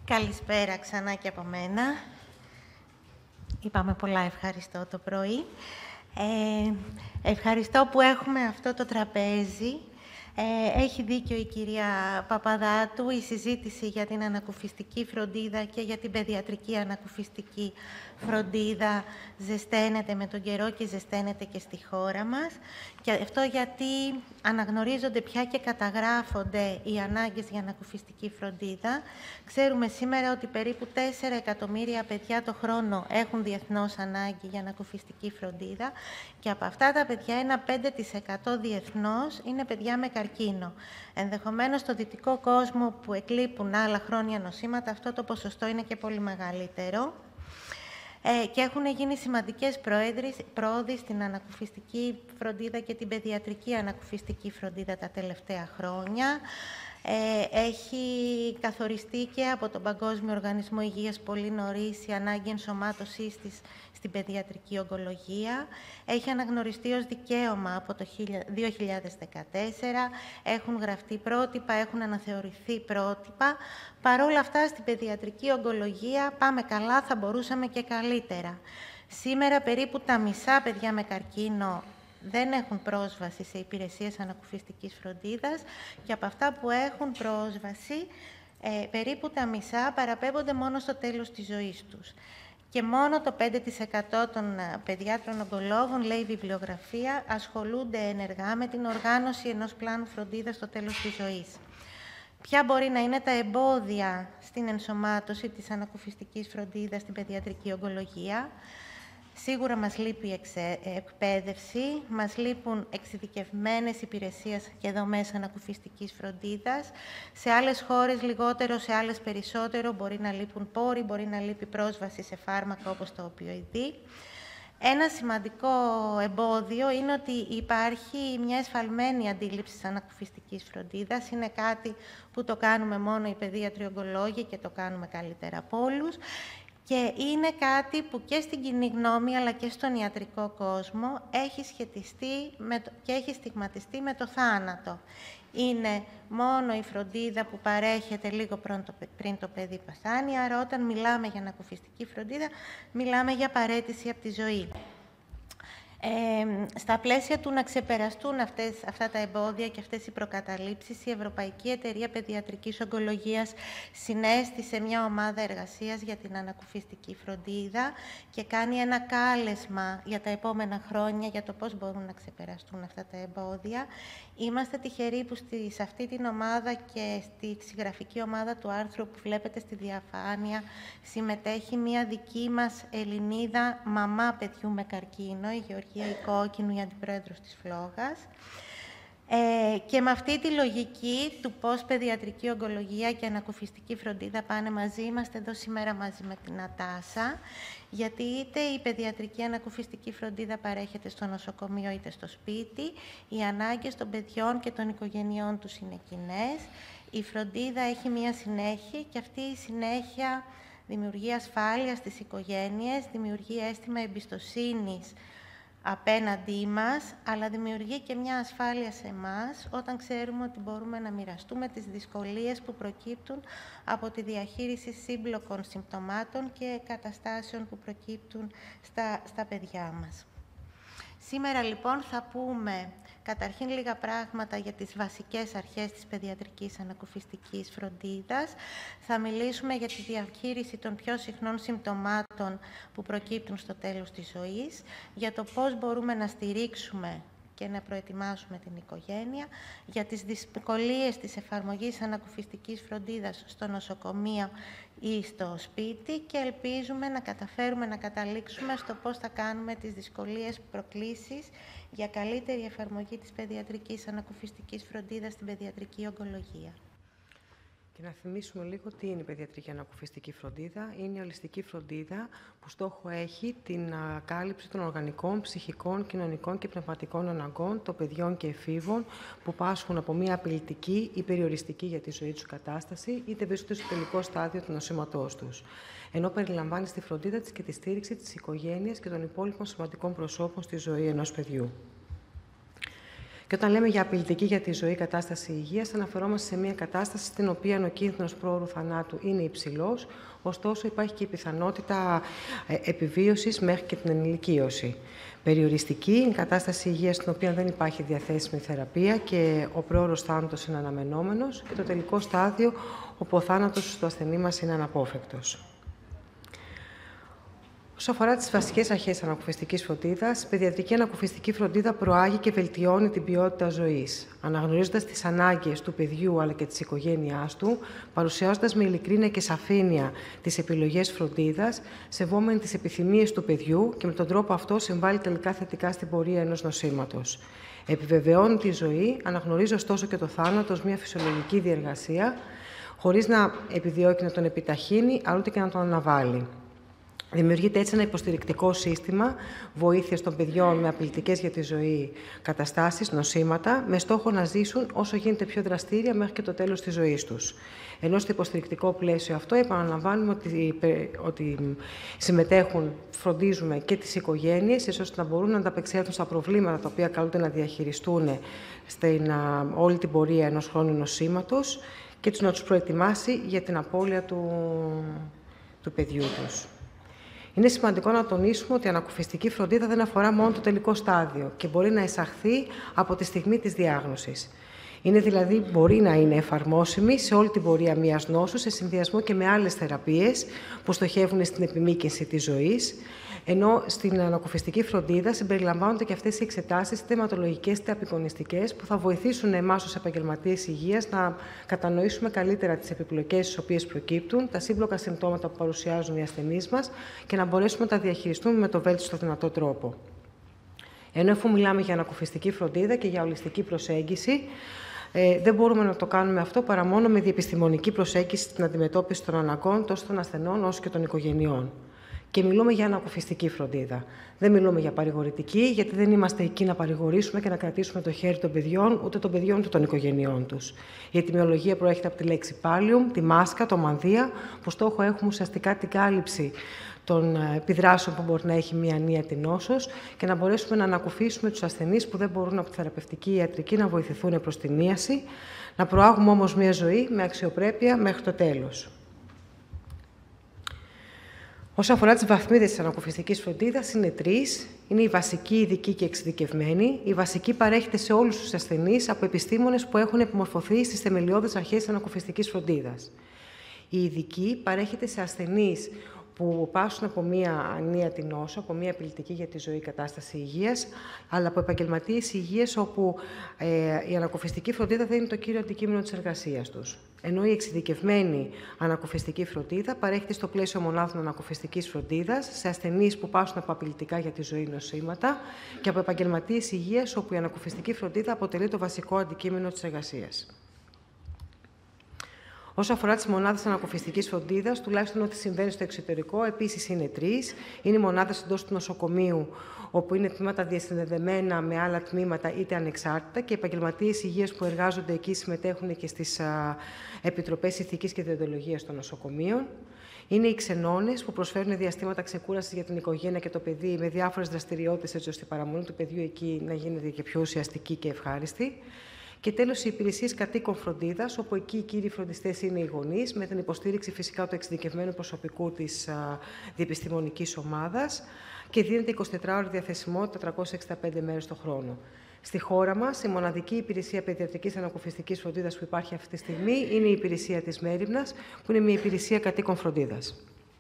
Καλησπέρα ξανά και από μένα. Είπαμε πολλά ευχαριστώ το πρωί. Ευχαριστώ που έχουμε αυτό το τραπέζι. Έχει δίκιο η κυρία Παπαδάτου, η συζήτηση για την ανακουφιστική φροντίδα και για την παιδιατρική ανακουφιστική φροντίδα ζεσταίνεται με τον καιρό και ζεσταίνεται και στη χώρα μας. Και αυτό γιατί αναγνωρίζονται πια και καταγράφονται οι ανάγκες για ανακουφιστική φροντίδα. Ξέρουμε σήμερα ότι περίπου 4 εκατομμύρια παιδιά το χρόνο έχουν διεθνώς ανάγκη για ανακουφιστική φροντίδα και από αυτά τα παιδιά ένα 5% διεθνώς είναι παιδιά με καρκίνο. Ενδεχομένως στο δυτικό κόσμο που εκλείπουν άλλα χρόνια νοσήματα αυτό το ποσοστό είναι και πολύ μεγαλύτερο. Και έχουν γίνει σημαντικές πρόοδοι στην ανακουφιστική φροντίδα και την παιδιατρική ανακουφιστική φροντίδα τα τελευταία χρόνια. Έχει καθοριστεί και από τον Παγκόσμιο Οργανισμό Υγείας πολύ νωρίς η ανάγκη ενσωμάτωσής της στην παιδιατρική ογκολογία. Έχει αναγνωριστεί ως δικαίωμα από το 2014. Έχουν γραφτεί πρότυπα, έχουν αναθεωρηθεί πρότυπα. Παρ' όλα αυτά, στην παιδιατρική ογκολογία πάμε καλά, θα μπορούσαμε και καλύτερα. Σήμερα περίπου τα μισά παιδιά με καρκίνο δεν έχουν πρόσβαση σε υπηρεσίες ανακουφιστικής φροντίδας και από αυτά που έχουν πρόσβαση, περίπου τα μισά παραπέμπονται μόνο στο τέλος της ζωής τους. Και μόνο το 5% των παιδιάτρων ογκολόγων, λέει η βιβλιογραφία, ασχολούνται ενεργά με την οργάνωση ενός πλάνου φροντίδας στο τέλος της ζωής. Ποια μπορεί να είναι τα εμπόδια στην ενσωμάτωση της ανακουφιστικής φροντίδας στην παιδιατρική ογκολογία? Σίγουρα μας λείπει η εκπαίδευση, μας λείπουν εξειδικευμένες υπηρεσίες και δομές ανακουφιστικής φροντίδας. Σε άλλες χώρες λιγότερο, σε άλλες περισσότερο, μπορεί να λείπουν πόροι, μπορεί να λείπει πρόσβαση σε φάρμακα όπως το οπιοειδή. Ένα σημαντικό εμπόδιο είναι ότι υπάρχει μια εσφαλμένη αντίληψη της ανακουφιστικής φροντίδας. Είναι κάτι που το κάνουμε μόνο οι παιδίατροι ογκολόγοι και το κάνουμε καλύτερα από όλους. Και είναι κάτι που και στην κοινή γνώμη αλλά και στον ιατρικό κόσμο έχει σχετιστεί και έχει στιγματιστεί με το θάνατο. Είναι μόνο η φροντίδα που παρέχεται λίγο πριν το παιδί πεθάνει, άρα όταν μιλάμε για ανακουφιστική φροντίδα, μιλάμε για παραίτηση από τη ζωή. Στα πλαίσια του να ξεπεραστούν αυτά τα εμπόδια και αυτές οι προκαταλήψεις, η Ευρωπαϊκή Εταιρεία Παιδιατρικής Ογκολογίας συνέστησε μια ομάδα εργασίας για την ανακουφιστική φροντίδα και κάνει ένα κάλεσμα για τα επόμενα χρόνια για το πώς μπορούν να ξεπεραστούν αυτά τα εμπόδια. Είμαστε τυχεροί που σε αυτή την ομάδα και στη συγγραφική ομάδα του άρθρου που βλέπετε στη διαφάνεια συμμετέχει μια δική μας Ελληνίδα μαμά παιδιού με καρκίνο, η Γεωργία Κόκκινου, η αντιπρόεδρος της Φλόγας. Και με αυτή τη λογική του πώς παιδιατρική ογκολογία και ανακουφιστική φροντίδα πάνε μαζί, είμαστε εδώ σήμερα μαζί με την Νατάσα, γιατί είτε η παιδιατρική ανακουφιστική φροντίδα παρέχεται στο νοσοκομείο είτε στο σπίτι, οι ανάγκες των παιδιών και των οικογενειών τους είναι κοινές. Η φροντίδα έχει μία συνέχεια και αυτή η συνέχεια δημιουργεί ασφάλεια στις οικογένειες, δημιουργεί αίσθημα εμπιστοσύνης απέναντί μας, αλλά δημιουργεί και μια ασφάλεια σε εμάς όταν ξέρουμε ότι μπορούμε να μοιραστούμε τις δυσκολίες που προκύπτουν από τη διαχείριση σύμπλοκων συμπτωμάτων και καταστάσεων που προκύπτουν στα παιδιά μας. Σήμερα λοιπόν θα πούμε καταρχήν λίγα πράγματα για τις βασικές αρχές της παιδιατρικής ανακουφιστικής φροντίδας. Θα μιλήσουμε για τη διαχείριση των πιο συχνών συμπτωμάτων που προκύπτουν στο τέλος της ζωής, για το πώς μπορούμε να στηρίξουμε και να προετοιμάσουμε την οικογένεια, για τις δυσκολίες της εφαρμογής ανακουφιστικής φροντίδας στο νοσοκομείο ή στο σπίτι και ελπίζουμε να καταφέρουμε να καταλήξουμε στο πώς θα κάνουμε τις δυσκολίες προκλήσεις για καλύτερη εφαρμογή της παιδιατρικής ανακουφιστικής φροντίδας στην παιδιατρική ογκολογία. Και να θυμίσουμε λίγο τι είναι η παιδιατρική ανακουφιστική φροντίδα. Είναι η ολιστική φροντίδα που στόχο έχει την κάλυψη των οργανικών, ψυχικών, κοινωνικών και πνευματικών αναγκών των παιδιών και εφήβων που πάσχουν από μια απειλητική ή περιοριστική για τη ζωή τους κατάσταση, είτε βρίσκονται στο τελικό στάδιο του νοσήματός τους. Ενώ περιλαμβάνει στη φροντίδα της και τη στήριξη της οικογένειας και των υπόλοιπων σημαντικών προσώπων στη ζωή ενός παιδιού. Και όταν λέμε για απειλητική για τη ζωή κατάσταση υγείας, αναφερόμαστε σε μια κατάσταση στην οποία ο κίνδυνος πρόωρου θανάτου είναι υψηλός, ωστόσο υπάρχει και η πιθανότητα επιβίωσης μέχρι και την ενηλικίωση. Περιοριστική είναι η κατάσταση υγείας στην οποία δεν υπάρχει διαθέσιμη θεραπεία και ο πρόωρος θάνατος είναι αναμενόμενος, και το τελικό στάδιο όπου ο θάνατος του ασθενή μας είναι αναπόφευκτος. Όσον αφορά τις βασικές αρχές ανακουφιστικής φροντίδας, η παιδιατρική ανακουφιστική φροντίδα προάγει και βελτιώνει την ποιότητα ζωής, αναγνωρίζοντας τις ανάγκες του παιδιού αλλά και της οικογένειάς του, παρουσιάζοντας με ειλικρίνεια και σαφήνεια τις επιλογές φροντίδας, σεβόμενη τις επιθυμίες του παιδιού και με τον τρόπο αυτό συμβάλλει τελικά θετικά στην πορεία ενός νοσήματος. Επιβεβαιώνει τη ζωή, αναγνωρίζει ωστόσο και το θάνατο ως μια φυσιολογική διεργασία, χωρίς να επιδιώκει να τον επιταχύνει, αλλά ούτε και να τον αναβάλει. Δημιουργείται έτσι ένα υποστηρικτικό σύστημα βοήθειας των παιδιών με απειλητικές για τη ζωή καταστάσεις, νοσήματα, με στόχο να ζήσουν όσο γίνεται πιο δραστήρια μέχρι και το τέλος της ζωής τους. Ενώ στο υποστηρικτικό πλαίσιο αυτό επαναλαμβάνουμε ότι συμμετέχουν, φροντίζουμε και τις οικογένειες, ώστε να μπορούν να ανταπεξέλθουν στα προβλήματα τα οποία καλούνται να διαχειριστούν στην όλη την πορεία ενός χρόνου νοσήματος και να τους προετοιμάσει για την απώλεια του παιδιού τους. Είναι σημαντικό να τονίσουμε ότι η ανακουφιστική φροντίδα δεν αφορά μόνο το τελικό στάδιο και μπορεί να εισαχθεί από τη στιγμή της διάγνωσης. Μπορεί να είναι εφαρμόσιμη σε όλη την πορεία μιας νόσου, σε συνδυασμό και με άλλες θεραπείες που στοχεύουν στην επιμήκυνση της ζωής, ενώ στην ανακουφιστική φροντίδα συμπεριλαμβάνονται και αυτές οι εξετάσεις, είτε αιματολογικές είτε απεικονιστικές, που θα βοηθήσουν εμάς ως επαγγελματίες υγείας να κατανοήσουμε καλύτερα τις επιπλοκές τις οποίες προκύπτουν, τα σύμπλοκα συμπτώματα που παρουσιάζουν οι ασθενείς μας και να μπορέσουμε να τα διαχειριστούμε με το βέλτιστο δυνατό τρόπο. Ενώ αφού μιλάμε για ανακουφιστική φροντίδα και για ολιστική προσέγγιση, δεν μπορούμε να το κάνουμε αυτό παρά μόνο με διεπιστημονική προσέγγιση στην αντιμετώπιση των αναγκών τόσο των ασθενών όσο και των οικογενειών. Και μιλούμε για ανακουφιστική φροντίδα. Δεν μιλούμε για παρηγορητική, γιατί δεν είμαστε εκεί να παρηγορήσουμε και να κρατήσουμε το χέρι των παιδιών, ούτε των παιδιών ούτε των οικογενειών τους. Η ετυμιολογία προέρχεται από τη λέξη pallium, τη μάσκα, το μανδύα, που στόχο έχουμε ουσιαστικά την κάλυψη των επιδράσεων που μπορεί να έχει μία ανίατη νόσος και να μπορέσουμε να ανακουφίσουμε τους ασθενείς που δεν μπορούν από τη θεραπευτική ιατρική να βοηθηθούν προς την ίαση, να προάγουμε όμως μία ζωή με αξιοπρέπεια μέχρι το τέλος. Όσον αφορά τις βαθμίδες της ανακουφιστικής φροντίδας, είναι τρεις. Είναι η βασική, ειδική και εξειδικευμένη. Η βασική παρέχεται σε όλους τους ασθενείς από επιστήμονες που έχουν επιμορφωθεί στις θεμελιώδεις αρχές της ανακουφιστικής φροντίδας. Η ειδική παρέχεται σε ασθενείς που πάσχουν από μία ανίατη νόσο, από μία απειλητική για τη ζωή κατάσταση υγείας, αλλά από επαγγελματίες υγείας όπου η ανακουφιστική φροντίδα δεν είναι το κύριο αντικείμενο της εργασίας τους. Ενώ η εξειδικευμένη ανακουφιστική φροντίδα παρέχεται στο πλαίσιο μονάδων ανακουφιστικής φροντίδας σε ασθενείς που πάσχουν από απειλητικά για τη ζωή νοσήματα και από επαγγελματίες υγείας όπου η ανακουφιστική φροντίδα αποτελεί το βασικό αντικείμενο της εργασίας. Όσο αφορά τις μονάδες ανακουφιστικής φροντίδας, τουλάχιστον ό,τι συμβαίνει στο εξωτερικό, επίσης είναι τρεις. Είναι οι μονάδες εντός του νοσοκομείου, όπου είναι τμήματα διασυνδεδεμένα με άλλα τμήματα είτε ανεξάρτητα και οι επαγγελματίες υγείας που εργάζονται εκεί συμμετέχουν και στις επιτροπές ηθικής και διοντολογίας των νοσοκομείων. Είναι οι ξενώνες που προσφέρουν διαστήματα ξεκούρασης για την οικογένεια και το παιδί με διάφορες δραστηριότητες, έτσι ώστε η παραμονή του παιδιού εκεί να γίνεται και πιο ουσιαστική και ευχάριστη. Και τέλος, οι υπηρεσίες κατοίκων φροντίδας, όπου εκεί οι κύριοι φροντιστές είναι οι γονείς, με την υποστήριξη φυσικά του εξειδικευμένου προσωπικού της διεπιστημονικής ομάδας και δίνεται 24ωρη διαθεσιμότητα 365 μέρες το χρόνο. Στη χώρα μας, η μοναδική υπηρεσία παιδιατρικής ανακουφιστικής φροντίδας που υπάρχει αυτή τη στιγμή είναι η υπηρεσία της Μέριμνας, που είναι μια υπηρεσία κατοίκων φροντίδας.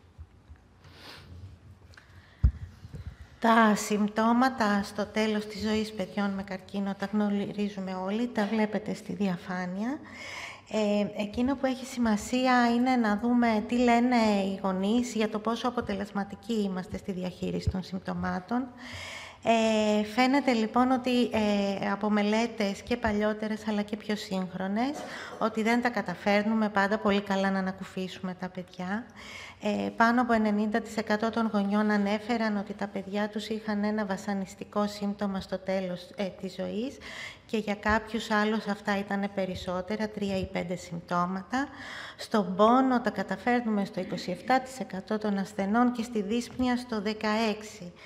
Τα συμπτώματα στο τέλος της ζωής παιδιών με καρκίνο τα γνωρίζουμε όλοι, τα βλέπετε στη διαφάνεια. Εκείνο που έχει σημασία είναι να δούμε τι λένε οι γονείς για το πόσο αποτελεσματικοί είμαστε στη διαχείριση των συμπτωμάτων. Φαίνεται λοιπόν ότι από μελέτες και παλιότερες αλλά και πιο σύγχρονες ότι δεν τα καταφέρνουμε πάντα πολύ καλά να ανακουφίσουμε τα παιδιά. Πάνω από 90% των γονιών ανέφεραν ότι τα παιδιά τους είχαν ένα βασανιστικό σύμπτωμα στο τέλος της ζωής και για κάποιους άλλους αυτά ήταν περισσότερα, 3 ή 5 συμπτώματα. Στον πόνο τα καταφέρνουμε στο 27% των ασθενών και στη δύσπνοια στο 16%.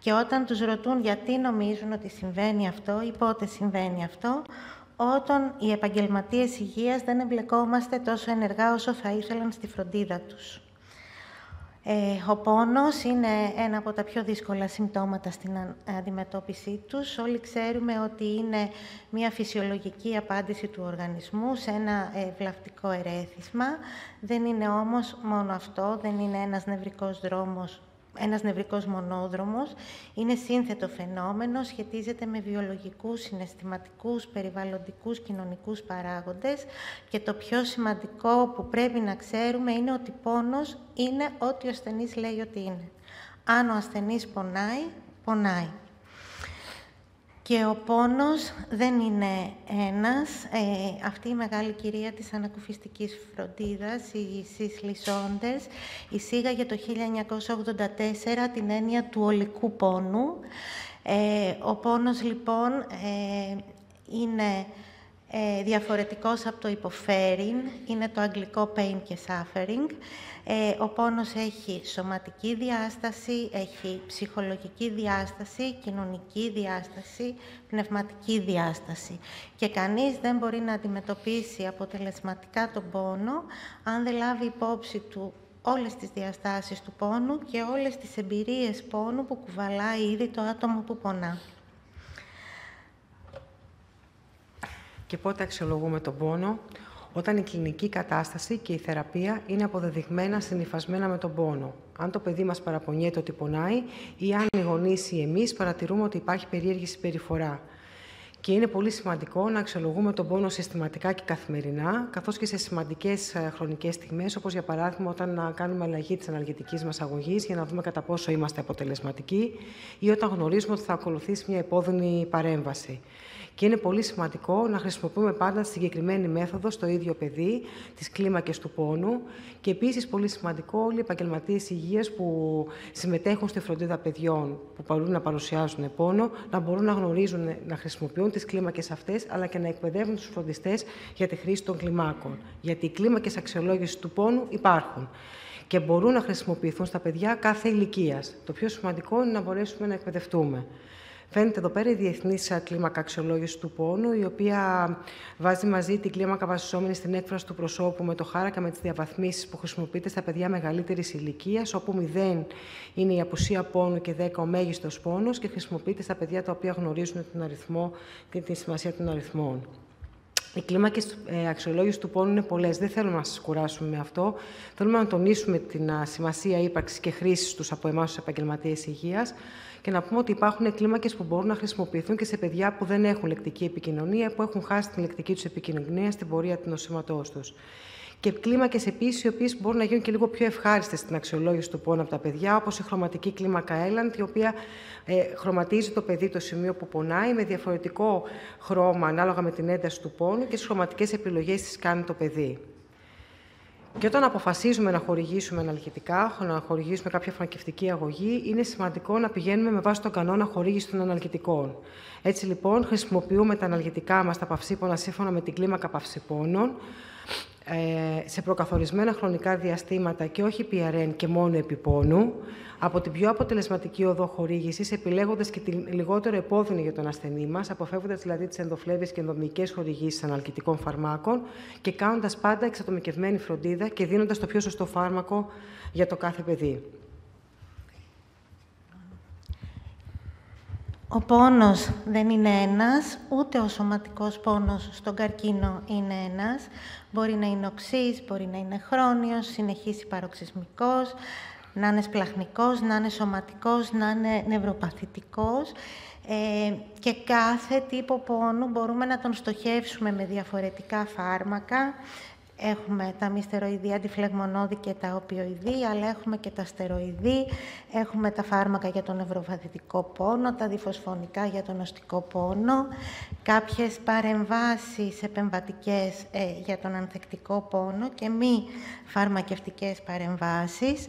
Και όταν τους ρωτούν γιατί νομίζουν ότι συμβαίνει αυτό ή πότε συμβαίνει αυτό, όταν οι επαγγελματίες υγείας δεν εμπλεκόμαστε τόσο ενεργά όσο θα ήθελαν στη φροντίδα τους. Ο πόνος είναι ένα από τα πιο δύσκολα συμπτώματα στην αντιμετώπιση τους. Όλοι ξέρουμε ότι είναι μια φυσιολογική απάντηση του οργανισμού σε ένα βλαπτικό ερέθισμα. Δεν είναι όμως μόνο αυτό, δεν είναι ένας νευρικός μονόδρομος. Είναι σύνθετο φαινόμενο, σχετίζεται με βιολογικούς, συναισθηματικούς, περιβαλλοντικούς, κοινωνικούς παράγοντες και το πιο σημαντικό που πρέπει να ξέρουμε είναι ότι πόνος είναι ό,τι ο ασθενής λέει ότι είναι. Αν ο ασθενής πονάει, πονάει. Και ο πόνος δεν είναι ένας. Αυτή η μεγάλη κυρία της ανακουφιστικής φροντίδας, η Σίσλι Σόντερς, εισήγαγε το 1984 την έννοια του ολικού πόνου. Ο πόνος, λοιπόν, είναι διαφορετικός από το υποφέρειν, είναι το αγγλικό pain και suffering. Ο πόνος έχει σωματική διάσταση, έχει ψυχολογική διάσταση, κοινωνική διάσταση, πνευματική διάσταση. Και κανείς δεν μπορεί να αντιμετωπίσει αποτελεσματικά τον πόνο αν δεν λάβει υπόψη του όλες τις διαστάσεις του πόνου και όλες τις εμπειρίες πόνου που κουβαλάει ήδη το άτομο που πονά. Και πότε αξιολογούμε τον πόνο? Όταν η κλινική κατάσταση και η θεραπεία είναι αποδεδειγμένα συνυφασμένα με τον πόνο. Αν το παιδί μας παραπονιέται ότι πονάει ή αν οι γονείς ή εμείς παρατηρούμε ότι υπάρχει περίεργη συμπεριφορά. Και είναι πολύ σημαντικό να αξιολογούμε τον πόνο συστηματικά και καθημερινά, καθώς και σε σημαντικές χρονικές στιγμές, όπως για παράδειγμα όταν κάνουμε αλλαγή της αναλγητικής μας αγωγής για να δούμε κατά πόσο είμαστε αποτελεσματικοί ή όταν γνωρίζουμε ότι θα ακολουθήσει μια επώδυνη παρέμβαση. Και είναι πολύ σημαντικό να χρησιμοποιούμε πάντα τη συγκεκριμένη μέθοδο στο ίδιο παιδί, τις κλίμακες του πόνου. Και επίσης πολύ σημαντικό όλοι οι επαγγελματίες υγείας που συμμετέχουν στη φροντίδα παιδιών που μπορούν να παρουσιάζουν πόνο, να μπορούν να γνωρίζουν, να χρησιμοποιούν τις κλίμακες αυτές, αλλά και να εκπαιδεύουν τους φροντιστές για τη χρήση των κλιμάκων. Γιατί οι κλίμακες αξιολόγησης του πόνου υπάρχουν και μπορούν να χρησιμοποιηθούν στα παιδιά κάθε ηλικίας. Το πιο σημαντικό είναι να μπορέσουμε να εκπαιδευτούμε. Φαίνεται εδώ πέρα η διεθνής κλίμακα αξιολόγηση του πόνου, η οποία βάζει μαζί την κλίμακα βασιζόμενη στην έκφραση του προσώπου με το χάρακα με τις διαβαθμίσεις που χρησιμοποιείται στα παιδιά μεγαλύτερης ηλικίας, όπου 0 είναι η απουσία πόνου και 10 ο μέγιστος πόνος και χρησιμοποιείται στα παιδιά τα οποία γνωρίζουν τον αριθμό και τη σημασία των αριθμών. Οι κλίμακες αξιολόγησης του πόνου είναι πολλές. Δεν θέλουμε να σας κουράσουμε με αυτό. Θέλουμε να τονίσουμε την σημασία ύπαρξης και χρήσης τους από εμάς τους επαγγελματίες υγείας και να πούμε ότι υπάρχουν κλίμακες που μπορούν να χρησιμοποιηθούν και σε παιδιά που δεν έχουν λεκτική επικοινωνία, που έχουν χάσει την λεκτική τους επικοινωνία στην πορεία του νοσήματός τους. Και κλίμακες επίσης, οι οποίες μπορούν να γίνουν και λίγο πιο ευχάριστες στην αξιολόγηση του πόνου από τα παιδιά, όπως η χρωματική κλίμακα Έλαντ, η οποία χρωματίζει το παιδί το σημείο που πονάει με διαφορετικό χρώμα ανάλογα με την ένταση του πόνου και τις χρωματικές επιλογές τις κάνει το παιδί. Και όταν αποφασίζουμε να χορηγήσουμε αναλγητικά, να χορηγήσουμε κάποια φαρμακευτική αγωγή, είναι σημαντικό να πηγαίνουμε με βάση τον κανόνα χορήγηση των αναλγητικών. Έτσι λοιπόν, χρησιμοποιούμε τα αναλγητικά μας, τα παυσίπονα, σύμφωνα με την κλίμακα παυσιπώνων, σε προκαθορισμένα χρονικά διαστήματα και όχι PRN και μόνο επιπόνου, από την πιο αποτελεσματική οδό χορήγησης, επιλέγοντας και τη λιγότερο επώδυνη για τον ασθενή μας, αποφεύγοντας δηλαδή τις ενδοφλέβειες και ενδομυϊκές χορηγήσεις αναλγητικών φαρμάκων και κάνοντας πάντα εξατομικευμένη φροντίδα και δίνοντας το πιο σωστό φάρμακο για το κάθε παιδί. Ο πόνος δεν είναι ένας, ούτε ο σωματικός πόνος στον καρκίνο είναι ένας. Μπορεί να είναι οξύς, μπορεί να είναι χρόνιος, συνεχής υπαροξυσμικός, να είναι σπλαχνικός, να είναι σωματικός, να είναι νευροπαθητικός. Και κάθε τύπο πόνου μπορούμε να τον στοχεύσουμε με διαφορετικά φάρμακα. Έχουμε τα μη στεροειδή αντιφλεγμονώδη και τα οπιοειδή, αλλά έχουμε και τα στεροειδή, έχουμε τα φάρμακα για τον νευροπαθητικό πόνο, τα διφοσφωνικά για τον οστικό πόνο, κάποιες παρεμβάσεις επεμβατικές για τον ανθεκτικό πόνο και μη φαρμακευτικές παρεμβάσεις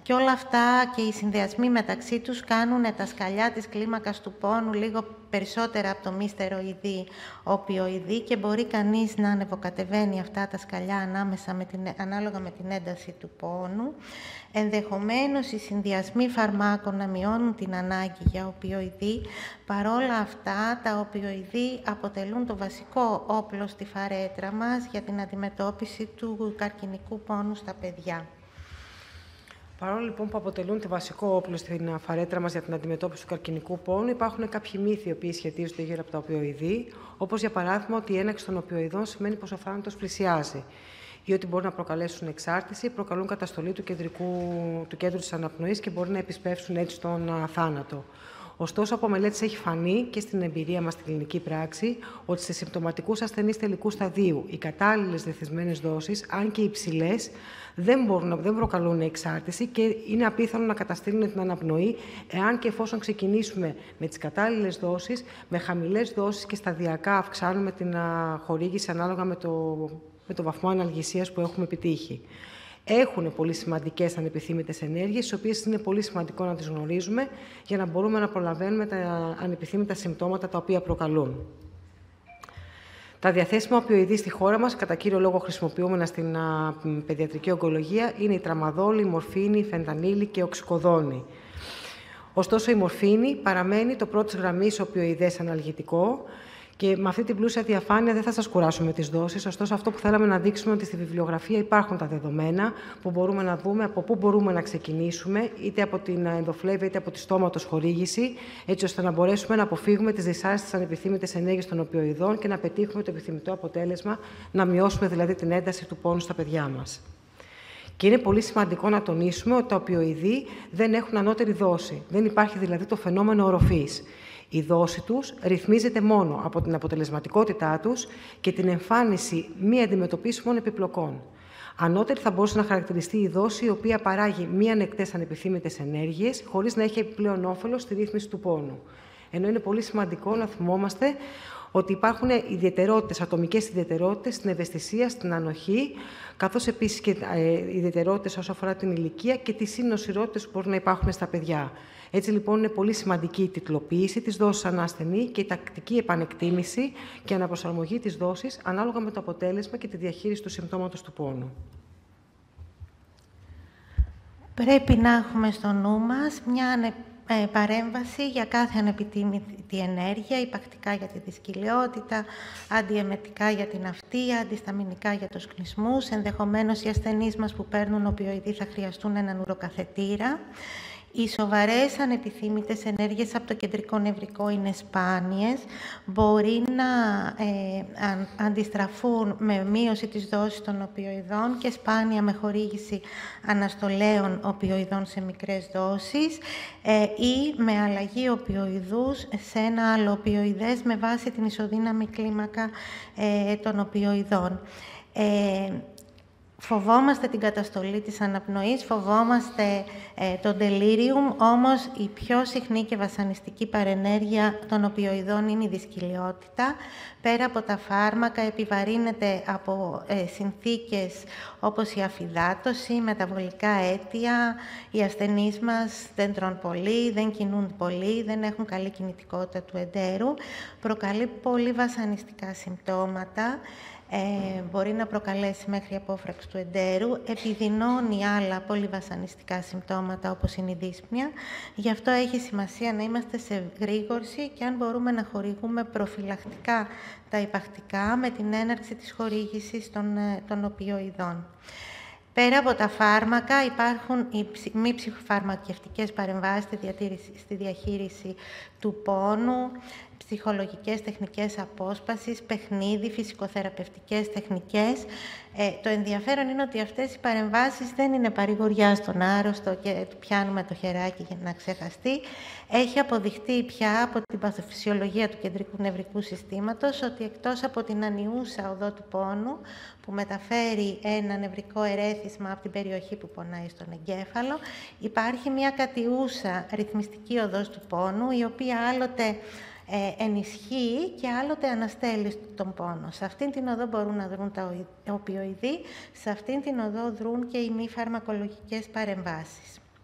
Και όλα αυτά και οι συνδυασμοί μεταξύ τους κάνουν τα σκαλιά της κλίμακας του πόνου λίγο περισσότερα από το μη στεροειδή οπιοειδή και μπορεί κανείς να ανεβοκατεβαίνει αυτά τα σκαλιά ανάλογα με την ένταση του πόνου. Ενδεχομένως οι συνδυασμοί φαρμάκων να μειώνουν την ανάγκη για οπιοειδή. Παρόλα αυτά, τα οπιοειδή αποτελούν το βασικό όπλο στη φαρέτρα μας για την αντιμετώπιση του καρκινικού πόνου στα παιδιά. Παρόλο λοιπόν που αποτελούν το βασικό όπλο στην φαρέτρα μας για την αντιμετώπιση του καρκινικού πόνου, υπάρχουν κάποιοι μύθοι οι οποίοι σχετίζονται γύρω από τα οπιοειδή, όπως για παράδειγμα ότι η έναρξη των οπιοειδών σημαίνει πως ο θάνατος πλησιάζει, ή ότι μπορεί να προκαλέσουν εξάρτηση, προκαλούν καταστολή του κέντρου της αναπνοής και μπορεί να επισπεύσουν έτσι τον θάνατο. Ωστόσο, από μελέτες έχει φανεί και στην εμπειρία μας στην κλινική πράξη ότι σε συμπτωματικούς ασθενείς τελικού σταδίου οι κατάλληλες ρυθμισμένες δόσεις, αν και υψηλές, δεν προκαλούν εξάρτηση και είναι απίθανο να καταστήλουν την αναπνοή, εάν και εφόσον ξεκινήσουμε με τις κατάλληλες δόσεις, με χαμηλές δόσεις και σταδιακά αυξάνουμε την χορήγηση ανάλογα με το βαθμό αναλγησίας που έχουμε επιτύχει. Έχουν πολύ σημαντικές ανεπιθύμητες ενέργειες, τις οποίες είναι πολύ σημαντικό να τις γνωρίζουμε για να μπορούμε να προλαβαίνουμε τα ανεπιθύμητα συμπτώματα τα οποία προκαλούν. Τα διαθέσιμα οπιοειδή στη χώρα μας, κατά κύριο λόγο χρησιμοποιούμενα στην παιδιατρική ογκολογία, είναι η τραμαδόλη, η μορφίνη, η φεντανίλη και η οξυκοδόνη. Ωστόσο, η μορφίνη παραμένει το πρώτης γραμμής οπιοειδές αναλγητικό και με αυτή την πλούσια διαφάνεια δεν θα σας κουράσω με τις δόσεις. Ωστόσο, αυτό που θέλαμε να δείξουμε ότι στη βιβλιογραφία υπάρχουν τα δεδομένα που μπορούμε να δούμε από πού μπορούμε να ξεκινήσουμε, είτε από την ενδοφλέβεια είτε από τη στόματος χορήγηση, έτσι ώστε να μπορέσουμε να αποφύγουμε τις δυσάρεστες ανεπιθύμητες ενέργειες των οπιοειδών και να πετύχουμε το επιθυμητό αποτέλεσμα, να μειώσουμε δηλαδή την ένταση του πόνου στα παιδιά μας. Και είναι πολύ σημαντικό να τονίσουμε ότι τα οπιοειδή δεν έχουν ανώτερη δόση. Δεν υπάρχει δηλαδή το φαινόμενο οροφής. Η δόση τους ρυθμίζεται μόνο από την αποτελεσματικότητά τους και την εμφάνιση μη αντιμετωπίσιμων επιπλοκών. Ανώτερη θα μπορούσε να χαρακτηριστεί η δόση η οποία παράγει μη ανεκτές ανεπιθύμητες ενέργειες χωρίς να έχει επιπλέον όφελος στη ρύθμιση του πόνου. Ενώ είναι πολύ σημαντικό να θυμόμαστε ότι υπάρχουν ιδιαιτερότητες, ατομικές ιδιαιτερότητες στην ευαισθησία, στην ανοχή, καθώς επίσης και ιδιαιτερότητες όσο αφορά την ηλικία και τις συνοσυρότητες που μπορούν να υπάρχουν στα παιδιά. Έτσι λοιπόν είναι πολύ σημαντική η τιτλοποίηση της δόσης ανά ασθενή και η τακτική επανεκτίμηση και αναπροσαρμογή της δόσης ανάλογα με το αποτέλεσμα και τη διαχείριση του συμπτώματος του πόνου. Πρέπει να έχουμε στο νου μας μια παρέμβαση για κάθε ανεπιτίμητη ενέργεια, υπακτικά για τη δυσκυλιότητα, αντιεμετικά για την αυτεία, αντισταμινικά για τους κνησμούς. Ενδεχομένως οι ασθενείς μας που παίρνουν οπιοειδή θα χρειαστούν έναν ουροκαθετήρα. Οι σοβαρές ανεπιθύμητες ενέργειες από το κεντρικό νευρικό είναι σπάνιες. Μπορεί να αντιστραφούν με μείωση της δόσης των οπιοειδών και σπάνια με χορήγηση αναστολέων οπιοειδών σε μικρές δόσεις ή με αλλαγή οπιοειδούς σε ένα άλλο οπιοειδές με βάση την ισοδύναμη κλίμακα των οπιοειδών. Φοβόμαστε την καταστολή της αναπνοής, φοβόμαστε το delirium, όμως η πιο συχνή και βασανιστική παρενέργεια των οπιοειδών είναι η δυσκυλιότητα. Πέρα από τα φάρμακα, επιβαρύνεται από συνθήκες όπως η αφυδάτωση, μεταβολικά αίτια. Οι ασθενείς μας δεν τρώνε πολύ, δεν κινούν πολύ, δεν έχουν καλή κινητικότητα του εντέρου. Προκαλεί πολύ βασανιστικά συμπτώματα. Μπορεί να προκαλέσει μέχρι απόφραξη του εντέρου, επιδεινώνει άλλα πολύ βασανιστικά συμπτώματα όπως είναι η δύσπνοια. Γι' αυτό έχει σημασία να είμαστε σε γρήγορση και αν μπορούμε να χορηγούμε προφυλακτικά τα υπακτικά με την έναρξη της χορήγησης των οπιοειδών. Πέρα από τα φάρμακα υπάρχουν οι μη ψυχοφαρμακευτικές παρεμβάσεις στη διαχείριση του πόνου, ψυχολογικές τεχνικές απόσπασης, παιχνίδι, φυσικοθεραπευτικές τεχνικές. Το ενδιαφέρον είναι ότι αυτές οι παρεμβάσεις δεν είναι παρηγοριά στον άρρωστο και του πιάνουμε το χεράκι για να ξεχαστεί. Έχει αποδειχτεί πια από την παθοφυσιολογία του κεντρικού νευρικού συστήματος ότι εκτός από την ανιούσα οδό του πόνου που μεταφέρει ένα νευρικό ερέθισμα από την περιοχή που πονάει στον εγκέφαλο, υπάρχει μια κατιούσα ρυθμιστική οδός του πόνου, η οποία άλλοτε ενισχύει και άλλοτε αναστέλει τον πόνο. Σε αυτήν την οδό μπορούν να δρουν τα οπιοειδή, σε αυτήν την οδό δρουν και οι μη φαρμακολογικές παρεμβάσεις.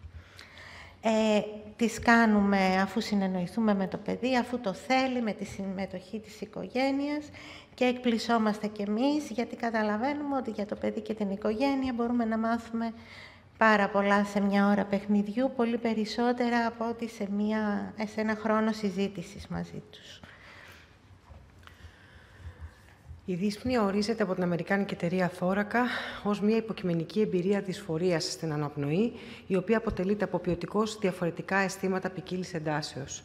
Τις κάνουμε αφού συνεννοηθούμε με το παιδί, αφού το θέλει, με τη συμμετοχή της οικογένειας και εκπλησόμαστε κι εμείς, γιατί καταλαβαίνουμε ότι για το παιδί και την οικογένεια μπορούμε να μάθουμε πάρα πολλά σε μια ώρα παιχνιδιού, πολύ περισσότερα από ότι σε ένα χρόνο συζήτησης μαζί τους. Η δύσπνοια ορίζεται από την αμερικάνικη εταιρεία Θώρακα ως μια υποκειμενική εμπειρία δυσφορίας στην αναπνοή, η οποία αποτελείται από ποιοτικώς διαφορετικά αισθήματα ποικίλης εντάσεως.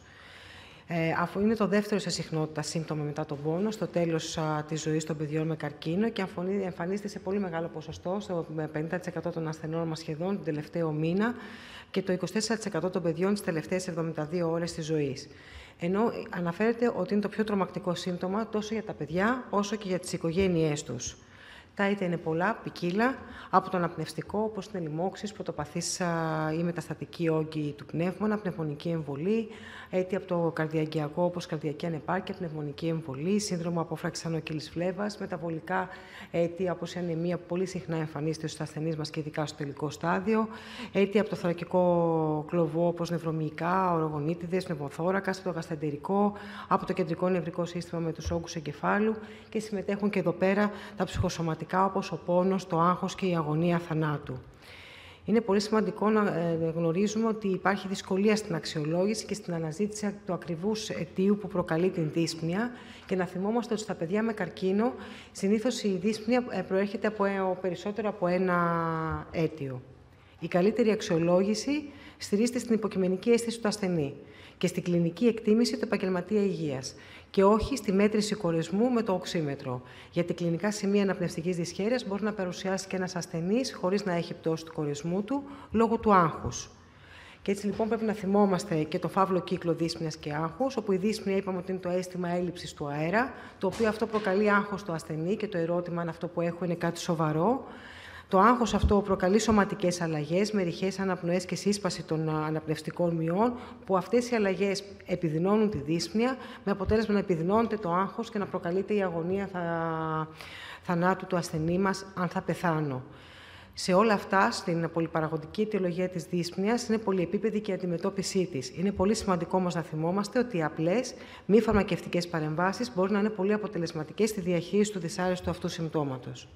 Αφού είναι το δεύτερο σε συχνότητα σύμπτωμα μετά τον πόνο, στο τέλος της ζωής των παιδιών με καρκίνο και εμφανίζεται σε πολύ μεγάλο ποσοστό, στο 50% των ασθενών μας σχεδόν τον τελευταίο μήνα και το 24% των παιδιών τις τελευταίες 72 ώρες της ζωής. Ενώ αναφέρεται ότι είναι το πιο τρομακτικό σύμπτωμα τόσο για τα παιδιά όσο και για τις οικογένειές τους. Τα αίτια είναι πολλά, ποικίλα, από το αναπνευστικό, όπως είναι λοιμώξεις, πρωτοπαθής ή μεταστατική όγκη του πνεύμονα, πνευμονική εμβολή, αίτια από το καρδιαγγειακό, όπως καρδιακή ανεπάρκεια, πνευμονική εμβολή, σύνδρομο απόφραξης ανωκύλης φλέβας, μεταβολικά αίτια όπως η ανεμία που πολύ συχνά εμφανίζεται στους ασθενείς μας και ειδικά στο τελικό στάδιο, αίτια από το θωρακικό κλωβό, όπως νευρομυϊκά, ορογονίτιδες, πνευμοθώρακας, από το γαστεντερικό, από το κεντρικό νευρικό σύστημα με τους όγκους εγκεφάλου και συμμετέχουν και εδώ πέρα τα ψυχοσωματικά, όπως ο πόνος, το άγχος και η αγωνία θανάτου. Είναι πολύ σημαντικό να γνωρίζουμε ότι υπάρχει δυσκολία στην αξιολόγηση και στην αναζήτηση του ακριβούς αιτίου που προκαλεί την δύσπνοια και να θυμόμαστε ότι στα παιδιά με καρκίνο συνήθως η δύσπνοια προέρχεται περισσότερο από ένα αίτιο. Η καλύτερη αξιολόγηση στηρίζεται στην υποκειμενική αίσθηση του ασθενή και στην κλινική εκτίμηση του επαγγελματία υγείας και όχι στη μέτρηση κορεσμού με το οξύμετρο. Γιατί κλινικά σημεία αναπνευστικής δυσχέρειας μπορεί να παρουσιάσει και ένας ασθενής χωρίς να έχει πτώση του κορεσμού του λόγω του άγχους. Και έτσι λοιπόν πρέπει να θυμόμαστε και το φαύλο κύκλο δύσπνοιας και άγχους, όπου η δύσπνοια είπαμε ότι είναι το αίσθημα έλλειψης του αέρα, το οποίο αυτό προκαλεί άγχος στο ασθενή και το ερώτημα αν αυτό που έχω είναι κάτι σοβαρό. Το άγχος αυτό προκαλεί σωματικές αλλαγές με ρηχές αναπνοές και σύσπαση των αναπνευστικών μειών, που αυτές οι αλλαγές επιδεινώνουν τη δύσπνοια, με αποτέλεσμα να επιδεινώνεται το άγχος και να προκαλείται η αγωνία θανάτου του ασθενή μας, αν θα πεθάνω. Σε όλα αυτά, στην πολυπαραγωγική αιτιολογία της δύσπνοιας, είναι πολυεπίπεδη και η αντιμετώπιση της. Είναι πολύ σημαντικό όμως να θυμόμαστε ότι οι απλές, μη φαρμακευτικές παρεμβάσεις μπορούν να είναι πολύ αποτελεσματικές στη διαχείριση του δυσάρεστου αυτού συμπτώματος.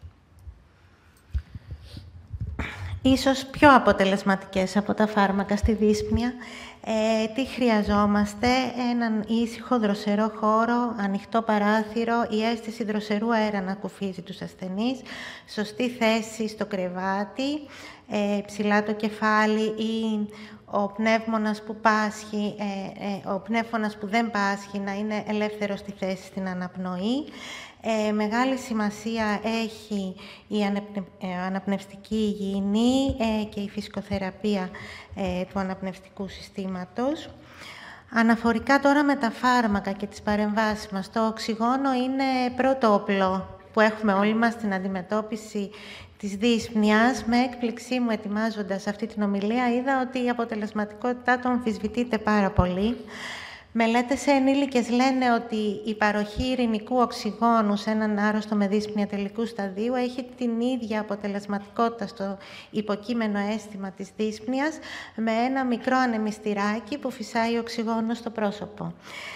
Ίσως πιο αποτελεσματικές από τα φάρμακα στη δύσπνοια. Τι χρειαζόμαστε? Έναν ήσυχο, δροσερό χώρο, ανοιχτό παράθυρο, η αίσθηση δροσερού αέρα να ακουφίζει τους ασθενείς, σωστή θέση στο κρεβάτι, ψηλά το κεφάλι ή ο πνεύμονας που πάσχει, ο πνεύμονας που δεν πάσχει να είναι ελεύθερος στη θέση στην αναπνοή. Μεγάλη σημασία έχει η αναπνευστική υγιεινή και η φυσικοθεραπεία του αναπνευστικού συστήματος. Αναφορικά τώρα με τα φάρμακα και τις παρεμβάσεις μας, το οξυγόνο είναι πρώτο όπλο που έχουμε όλοι μας στην αντιμετώπιση της δύσπνοιας. Με έκπληξή μου, ετοιμάζοντας αυτή την ομιλία, είδα ότι η αποτελεσματικότητά του αμφισβητείται πάρα πολύ. Μελέτες σε ενήλικες λένε ότι η παροχή ειρηνικού οξυγόνου σε έναν άρρωστο με δύσπνοια τελικού σταδίου έχει την ίδια αποτελεσματικότητα στο υποκείμενο αίσθημα της δύσπνοιας με ένα μικρό ανεμιστηράκι που φυσάει οξυγόνο στο πρόσωπο.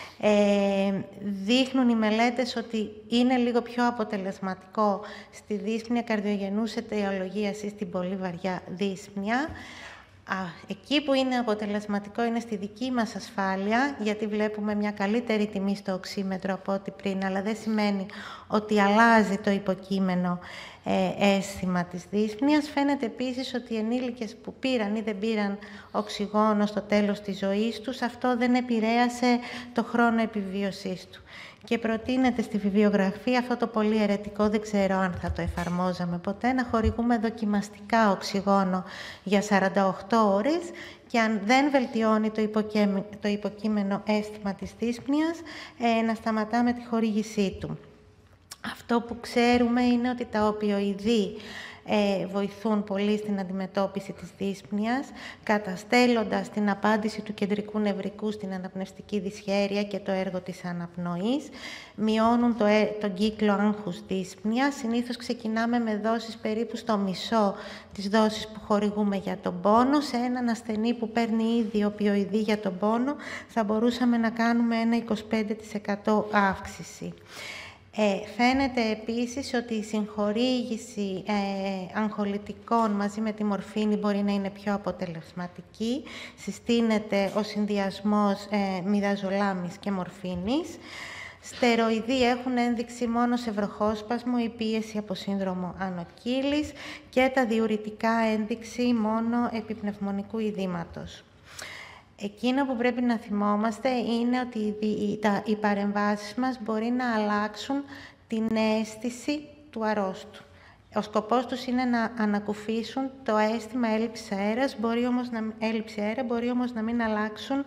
Δείχνουν οι μελέτες ότι είναι λίγο πιο αποτελεσματικό στη δύσπνοια καρδιογενούς αιτιολογίας ή στην πολύ βαριά δύσπνοια. Εκεί που είναι αποτελεσματικό είναι στη δική μας ασφάλεια, γιατί βλέπουμε μια καλύτερη τιμή στο οξύμετρο από ό,τι πριν, αλλά δεν σημαίνει ότι αλλάζει το υποκείμενο αίσθημα της δύσπνοιας. Φαίνεται επίσης ότι οι ενήλικες που πήραν ή δεν πήραν οξυγόνο στο τέλος της ζωής τους, αυτό δεν επηρέασε το χρόνο επιβίωσής του. Και προτείνεται στη βιβλιογραφία αυτό το πολύ αιρετικό, δεν ξέρω αν θα το εφαρμόζαμε ποτέ, να χορηγούμε δοκιμαστικά οξυγόνο για 48 ώρες και αν δεν βελτιώνει το υποκείμενο αίσθημα της δύσπνοιας, να σταματάμε τη χορήγησή του. Αυτό που ξέρουμε είναι ότι τα οπιοειδή βοηθούν πολύ στην αντιμετώπιση της δύσπνοιας, καταστέλλοντας την απάντηση του κεντρικού νευρικού στην αναπνευστική δυσχέρεια και το έργο της αναπνοής, μειώνουν τον κύκλο άγχους δύσπνοιας. Συνήθως ξεκινάμε με δόσεις περίπου στο μισό της δόσης που χορηγούμε για τον πόνο. Σε έναν ασθενή που παίρνει ήδη οπιοειδή για τον πόνο, θα μπορούσαμε να κάνουμε ένα 25% αύξηση. Φαίνεται επίσης ότι η συγχορήγηση αγχολητικών μαζί με τη μορφίνη μπορεί να είναι πιο αποτελεσματική. Συστήνεται ο συνδυασμός μιδαζολάμης και μορφίνης. Στεροειδή έχουν ένδειξη μόνο σε βροχόσπασμο ή πίεση από σύνδρομο ανοκύλης και τα διουρητικά ένδειξη μόνο επίπνευμονικού ειδήματος. Εκείνο που πρέπει να θυμόμαστε είναι ότι οι παρεμβάσεις μας μπορεί να αλλάξουν την αίσθηση του αρρώστου. Ο σκοπός τους είναι να ανακουφίσουν το αίσθημα έλλειψης αέρα, μπορεί όμως να μην αλλάξουν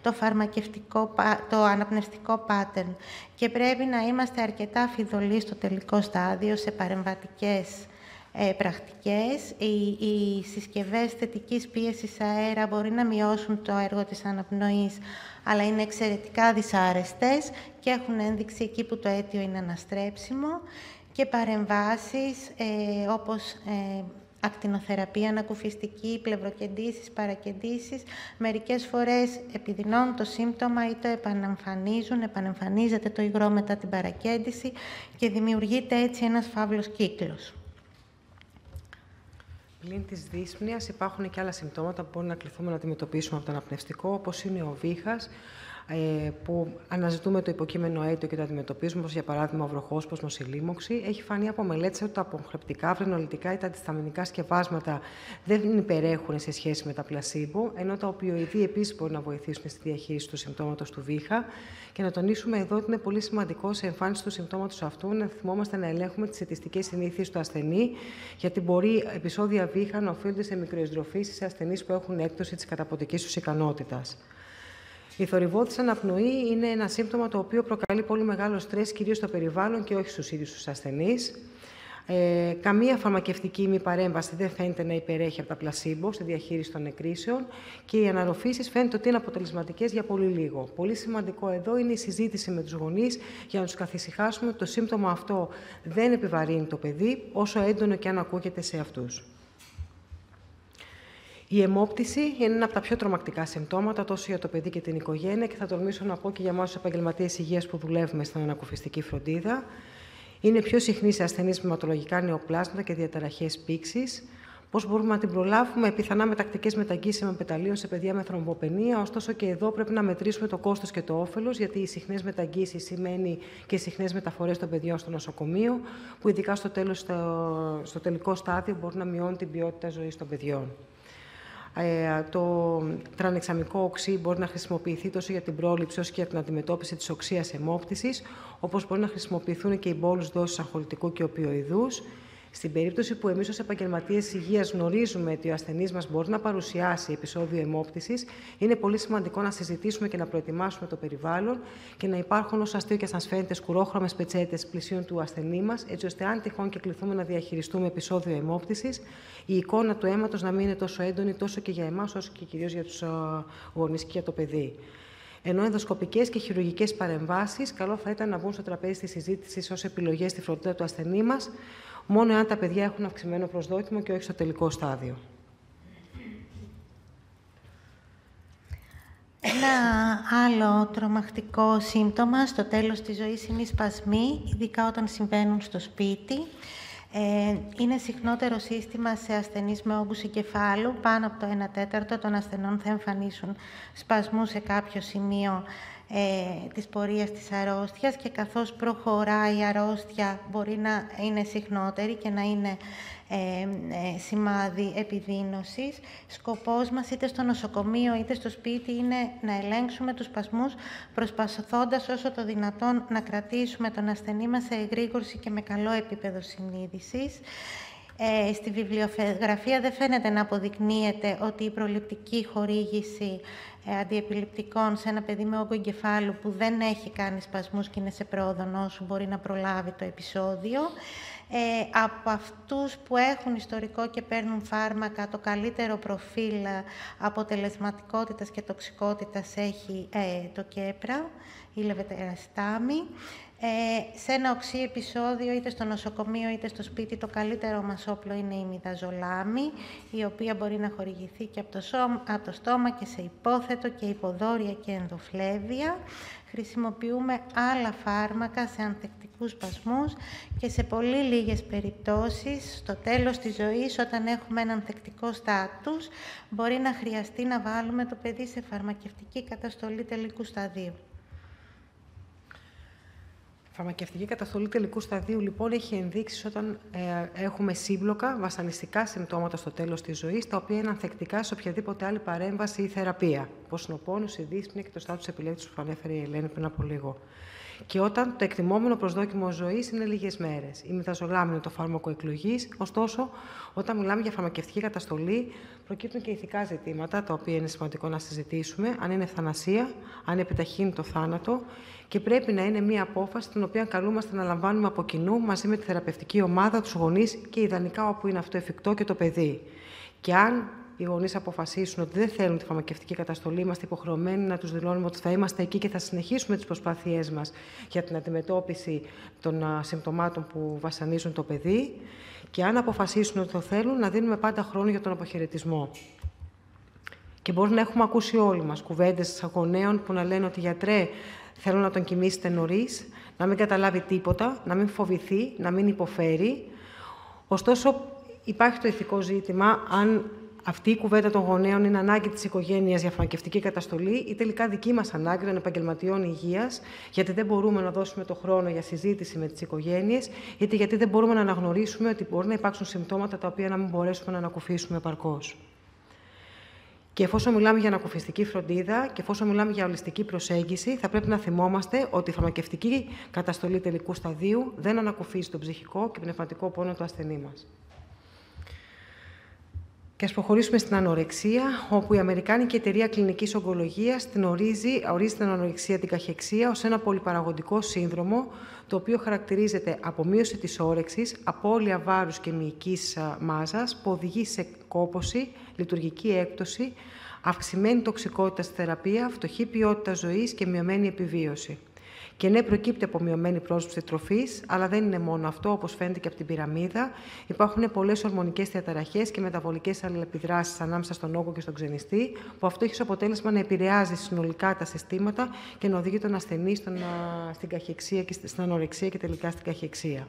το αναπνευστικό pattern. Και πρέπει να είμαστε αρκετά φιδωλοί στο τελικό στάδιο, σε παρεμβατικές πρακτικές. Οι συσκευές θετικής πίεσης αέρα μπορεί να μειώσουν το έργο της αναπνοής, αλλά είναι εξαιρετικά δυσάρεστες και έχουν ένδειξη εκεί που το αίτιο είναι αναστρέψιμο. Και παρεμβάσεις όπως ακτινοθεραπεία ανακουφιστική, πλευροκεντήσεις, παρακεντήσεις, μερικές φορές επιδεινώνουν το σύμπτωμα ή το επανεμφανίζεται το υγρό μετά την παρακέντηση και δημιουργείται έτσι ένας φαύλος κύκλος. Πλην της δύσπνοιας υπάρχουν και άλλα συμπτώματα που μπορούμε να κληθούμε να αντιμετωπίσουμε από το αναπνευστικό, όπως είναι ο βήχας, που αναζητούμε το υποκείμενο αίτιο και το αντιμετωπίζουμε, όπως για παράδειγμα ο βροχόσπασμος, η λίμωξη. Έχει φανεί από μελέτες ότι τα αποχλεπτικά, βρενολιτικά ή τα αντισταμινικά σκευάσματα δεν υπερέχουν σε σχέση με τα πλασίμπο, ενώ τα οπιοειδή επίσης μπορούν να βοηθήσουν στη διαχείριση του συμπτώματος του βήχα. Και να τονίσουμε εδώ ότι είναι πολύ σημαντικό σε εμφάνιση του συμπτώματος αυτού να θυμόμαστε να ελέγχουμε τις αιτιστικές συνήθειες του ασθενή, γιατί μπορεί επεισόδια βήχα να οφείλονται σε μικροεισδροφήσεις σε ασθενείς που έχουν έκπτωση της καταποντικής τους ικανότητας. Η θορυβώδης αναπνοή είναι ένα σύμπτωμα το οποίο προκαλεί πολύ μεγάλο στρες, κυρίως στο περιβάλλον και όχι στους ίδιους τους ασθενείς. Καμία φαρμακευτική μη παρέμβαση δεν φαίνεται να υπερέχει από τα πλασίμπο στη διαχείριση των εκρήσεων και οι αναρροφήσεις φαίνεται ότι είναι αποτελεσματικές για πολύ λίγο. Πολύ σημαντικό εδώ είναι η συζήτηση με τους γονείς για να τους καθησυχάσουμε ότι το σύμπτωμα αυτό δεν επιβαρύνει το παιδί, όσο έντονο και αν ακούγεται σε αυτούς. Η αιμόπτηση είναι ένα από τα πιο τρομακτικά συμπτώματα τόσο για το παιδί και την οικογένεια και θα τολμήσω να πω και για εμάς τους επαγγελματίες υγείας που δουλεύουμε στην ανακουφιστική φροντίδα. Είναι πιο συχνή σε ασθενείς με αιματολογικά νεοπλάσματα και διαταραχές πήξης. Πώς μπορούμε να την προλάβουμε, πιθανά με τακτικές μεταγγίσεις πεταλίων σε παιδιά με θρομβοπενία. Ωστόσο και εδώ πρέπει να μετρήσουμε το κόστος και το όφελος, γιατί οι συχνές μεταγγίσεις σημαίνει και συχνές μεταφορές των παιδιών στο νοσοκομείο, που ειδικά στο τελικό στάδιο μπορεί να μειώνει την ποιότητα ζωής των παιδιών. Το τρανεξαμικό οξύ μπορεί να χρησιμοποιηθεί τόσο για την πρόληψη όσο και για την αντιμετώπιση της οξείας αιμόπτησης, όπως μπορεί να χρησιμοποιηθούν και οι μπόλους δόσεις αγχολητικού και οπιοειδούς. Στην περίπτωση που εμείς ως επαγγελματίες υγείας γνωρίζουμε ότι ο ασθενής μας μπορεί να παρουσιάσει επεισόδιο αιμόπτησης, είναι πολύ σημαντικό να συζητήσουμε και να προετοιμάσουμε το περιβάλλον και να υπάρχουν, όσο αστείο και σας φαίνεται, σκουρόχρωμες πετσέτες πλησίων του ασθενή μας, έτσι ώστε αν τυχόν και κληθούμε να διαχειριστούμε επεισόδιο αιμόπτησης, η εικόνα του αίματος να μην είναι τόσο έντονη τόσο και για εμάς, όσο και κυρίως για τους γονείς και για το παιδί. Ενώ ενδοσκοπικές και χειρουργικές παρεμβάσεις, καλό θα ήταν να μπουν στο τραπέζι της συζήτησης ως επιλογές στη φροντίδα του ασθενή μας, μόνο εάν τα παιδιά έχουν αυξημένο προσδόκιμο και όχι στο τελικό στάδιο. Ένα άλλο τρομακτικό σύμπτωμα στο τέλος της ζωής είναι οι σπασμοί, ειδικά όταν συμβαίνουν στο σπίτι. Είναι συχνότερο σύστημα σε ασθενείς με όγκους εγκεφάλου. Πάνω από το 1/4 των ασθενών θα εμφανίσουν σπασμούς σε κάποιο σημείο της πορείας της αρρώστιας και καθώς προχωράει η αρρώστια μπορεί να είναι συχνότερη και να είναι σημάδι επιδείνωσης. Σκοπός μας είτε στο νοσοκομείο είτε στο σπίτι είναι να ελέγξουμε τους σπασμούς προσπαθώντας όσο το δυνατόν να κρατήσουμε τον ασθενή μας σε εγρήγορση και με καλό επίπεδο συνείδησης. Στη βιβλιογραφία δεν φαίνεται να αποδεικνύεται ότι η προληπτική χορήγηση αντιεπιληπτικών σε ένα παιδί με όγκο εγκεφάλου που δεν έχει κάνει σπασμούς και είναι σε πρόοδο νόσου μπορεί να προλάβει το επεισόδιο. Από αυτούς που έχουν ιστορικό και παίρνουν φάρμακα, το καλύτερο προφίλ αποτελεσματικότητας και τοξικότητας έχει το Κέπρα, η λεβετεραστάμι. Σε ένα οξύ επεισόδιο, είτε στο νοσοκομείο είτε στο σπίτι, το καλύτερο μας όπλο είναι η μιδαζολάμη, η οποία μπορεί να χορηγηθεί και από το στόμα και σε υπόθετο και υποδόρια και ενδοφλέβεια. Χρησιμοποιούμε άλλα φάρμακα σε ανθεκτικούς σπασμούς και σε πολύ λίγες περιπτώσεις, στο τέλος της ζωής, όταν έχουμε ένα ανθεκτικό στάτους, μπορεί να χρειαστεί να βάλουμε το παιδί σε φαρμακευτική καταστολή τελικού σταδίου. Φαρμακευτική καταστολή τελικού σταδίου, λοιπόν, έχει ενδείξεις όταν έχουμε σύμπλοκα, βασανιστικά συμπτώματα στο τέλος της ζωής, τα οποία είναι ανθεκτικά σε οποιαδήποτε άλλη παρέμβαση ή θεραπεία. Όπως είναι ο πόνος, η δύσπνοια και το στάτους επιλέξης που ανέφερε η Ελένη πριν από λίγο. Και όταν το εκτιμόμενο προσδόκιμο ζωής είναι λίγες μέρες. Η μιδαζολάμη είναι το φάρμακο εκλογής, ωστόσο, όταν μιλάμε για φαρμακευτική καταστολή, προκύπτουν και ηθικά ζητήματα, τα οποία είναι σημαντικό να συζητήσουμε, αν είναι ευθανασία, αν επιταχύνει το θάνατο, και πρέπει να είναι μία απόφαση την οποία καλούμαστε να λαμβάνουμε από κοινού μαζί με τη θεραπευτική ομάδα, τους γονείς και ιδανικά όπου είναι αυτό εφικτό και το παιδί. Και αν οι γονείς αποφασίσουν ότι δεν θέλουν τη φαρμακευτική καταστολή, είμαστε υποχρεωμένοι να τους δηλώνουμε ότι θα είμαστε εκεί και θα συνεχίσουμε τις προσπάθειές μας για την αντιμετώπιση των συμπτωμάτων που βασανίζουν το παιδί. Και αν αποφασίσουν ότι το θέλουν, να δίνουμε πάντα χρόνο για τον αποχαιρετισμό. Και μπορεί να έχουμε ακούσει όλοι μας κουβέντες γονέων που να λένε ότι γιατρέ, θέλω να τον κοιμήσετε νωρίς, να μην καταλάβει τίποτα, να μην φοβηθεί, να μην υποφέρει. Ωστόσο, υπάρχει το ηθικό ζήτημα αν αυτή η κουβέντα των γονέων είναι ανάγκη της οικογένειας για φαρμακευτική καταστολή ή τελικά δική μας ανάγκη των επαγγελματιών υγείας, γιατί δεν μπορούμε να δώσουμε το χρόνο για συζήτηση με τις οικογένειες, είτε γιατί δεν μπορούμε να αναγνωρίσουμε ότι μπορεί να υπάρξουν συμπτώματα τα οποία να μην μπορέσουμε να ανακουφίσουμε επαρκώς. Και εφόσον μιλάμε για ανακουφιστική φροντίδα και εφόσον μιλάμε για ολιστική προσέγγιση, θα πρέπει να θυμόμαστε ότι η φαρμακευτική καταστολή τελικού σταδίου δεν ανακουφίζει τον ψυχικό και πνευματικό πόνο του ασθενή μας. Και ας προχωρήσουμε στην ανορεξία, όπου η Αμερικάνικη Εταιρεία Κλινικής Ογκολογίας ορίζει την ανορεξία, την καχεξία, ως ένα πολυπαραγωγικό σύνδρομο, το οποίο χαρακτηρίζεται από μείωση της όρεξης, απώλεια βάρους και μυϊκής μάζας, που οδηγεί σε κόπωση, λειτουργική έκπτωση, αυξημένη τοξικότητα στη θεραπεία, φτωχή ποιότητα ζωής και μειωμένη επιβίωση. Και ναι, προκύπτει από μειωμένη πρόσληψη τροφής, αλλά δεν είναι μόνο αυτό, όπως φαίνεται και από την πυραμίδα. Υπάρχουν πολλές ορμονικές διαταραχές και μεταβολικές αλληλεπιδράσεις ανάμεσα στον όγκο και στον ξενιστή, που αυτό έχει ως αποτέλεσμα να επηρεάζει συνολικά τα συστήματα και να οδηγεί τον ασθενή στην καχεξία και στην ανορεξία και τελικά στην καχεξία.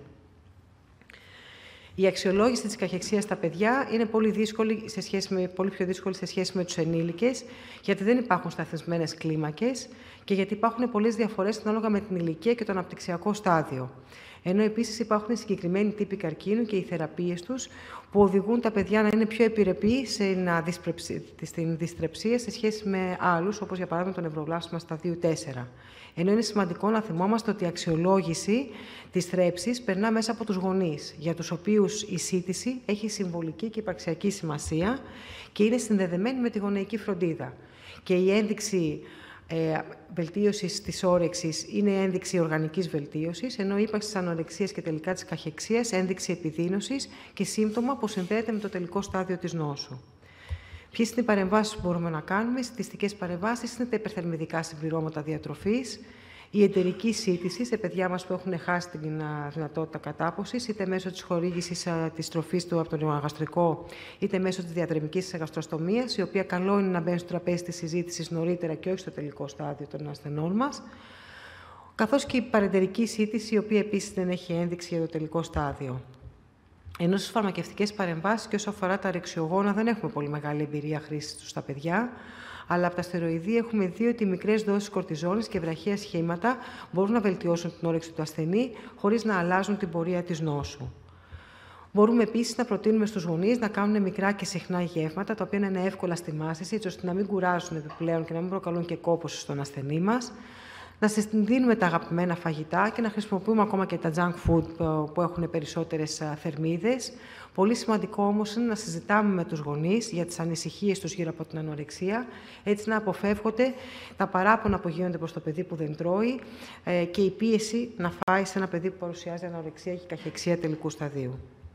Η αξιολόγηση της καχεξίας στα παιδιά είναι πολύ πιο δύσκολη σε σχέση με τους ενήλικες, γιατί δεν υπάρχουν σταθμισμένες κλίμακες και γιατί υπάρχουν πολλές διαφορές ανάλογα με την ηλικία και το αναπτυξιακό στάδιο. Ενώ επίσης υπάρχουν συγκεκριμένοι τύποι καρκίνου και οι θεραπείες τους που οδηγούν τα παιδιά να είναι πιο επιρρεπή στην δυστρεψία σε σχέση με άλλους, όπως για παράδειγμα το νευροβλάσμα σταδίου 4. Ενώ είναι σημαντικό να θυμόμαστε ότι η αξιολόγηση της θρέψης περνά μέσα από τους γονείς, για τους οποίους η σύντηση έχει συμβολική και υπαρξιακή σημασία και είναι συνδεδεμένη με τη γονεϊκή φροντίδα. Και η ένδειξη βελτίωσης της όρεξης είναι ένδειξη οργανικής βελτίωσης, ενώ η ύπαρξη της ανορεξίας και τελικά της καχεξίας ένδειξη επιδείνωσης και σύμπτωμα που συνδέεται με το τελικό στάδιο της νόσου. Ποιες είναι οι παρεμβάσεις που μπορούμε να κάνουμε? Οι συντηστικές παρεμβάσεις είναι τα υπερθερμιδικά συμπληρώματα διατροφής, η εντερική σύντηση σε παιδιά μας που έχουν χάσει την δυνατότητα κατάποσης, είτε μέσω της χορήγησης της τροφής του από τον γαστρικό, είτε μέσω της διατρεμικής γαστροστομίας, η οποία καλό είναι να μπαίνει στο τραπέζι της συζήτησης νωρίτερα και όχι στο τελικό στάδιο των ασθενών μας, καθώς και η παρεντερική σύντηση, η οποία επίσης δεν έχει ένδειξη για το τελικό στάδιο. Ενώ στις φαρμακευτικές παρεμβάσεις και όσο αφορά τα αρεξιογόνα δεν έχουμε πολύ μεγάλη εμπειρία χρήσης τους στα παιδιά, αλλά από τα στεροειδή έχουμε δει ότι οι μικρές δόσεις κορτιζόνης και βραχαία σχήματα μπορούν να βελτιώσουν την όρεξη του ασθενή χωρίς να αλλάζουν την πορεία της νόσου. Μπορούμε επίσης να προτείνουμε στους γονείς να κάνουν μικρά και συχνά γεύματα, τα οποία να είναι εύκολα στη μάσηση, έτσι ώστε να μην κουράζουν επιπλέον και να μην προκαλούν και κόπωση στον ασθενή μας. να συστηνδύνουμε τα αγαπημένα φαγητά και να χρησιμοποιούμε ακόμα και τα junk food που έχουν περισσότερες θερμίδες. Πολύ σημαντικό όμως είναι να συζητάμε με τους γονείς για τις ανησυχίες τους γύρω από την ανορεξία, έτσι να αποφεύγονται τα παράπονα που γίνονται προς το παιδί που δεν τρώει και η πίεση να φάει σε ένα παιδί που παρουσιάζει ανορεξία και καχεξία τελικού σταδίου.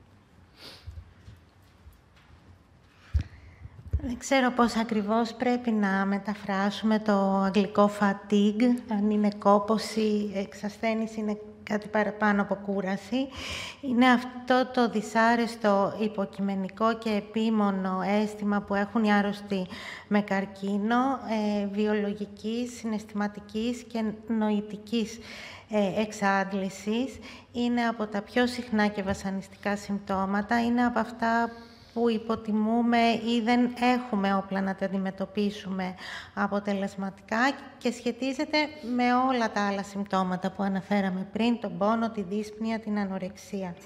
Δεν ξέρω πώς ακριβώς πρέπει να μεταφράσουμε το αγγλικό fatigue, αν είναι κόπωση, εξασθένηση, είναι κάτι παραπάνω από κούραση. Είναι αυτό το δυσάρεστο υποκειμενικό και επίμονο αίσθημα που έχουν οι άρρωστοι με καρκίνο, βιολογικής, συναισθηματικής και νοητικής εξάντλησης. Είναι από τα πιο συχνά και βασανιστικά συμπτώματα. Είναι από αυτά που υποτιμούμε ή δεν έχουμε όπλα να τα αντιμετωπίσουμε αποτελεσματικά και σχετίζεται με όλα τα άλλα συμπτώματα που αναφέραμε πριν, τον πόνο, τη δύσπνοια, την ανορεξία.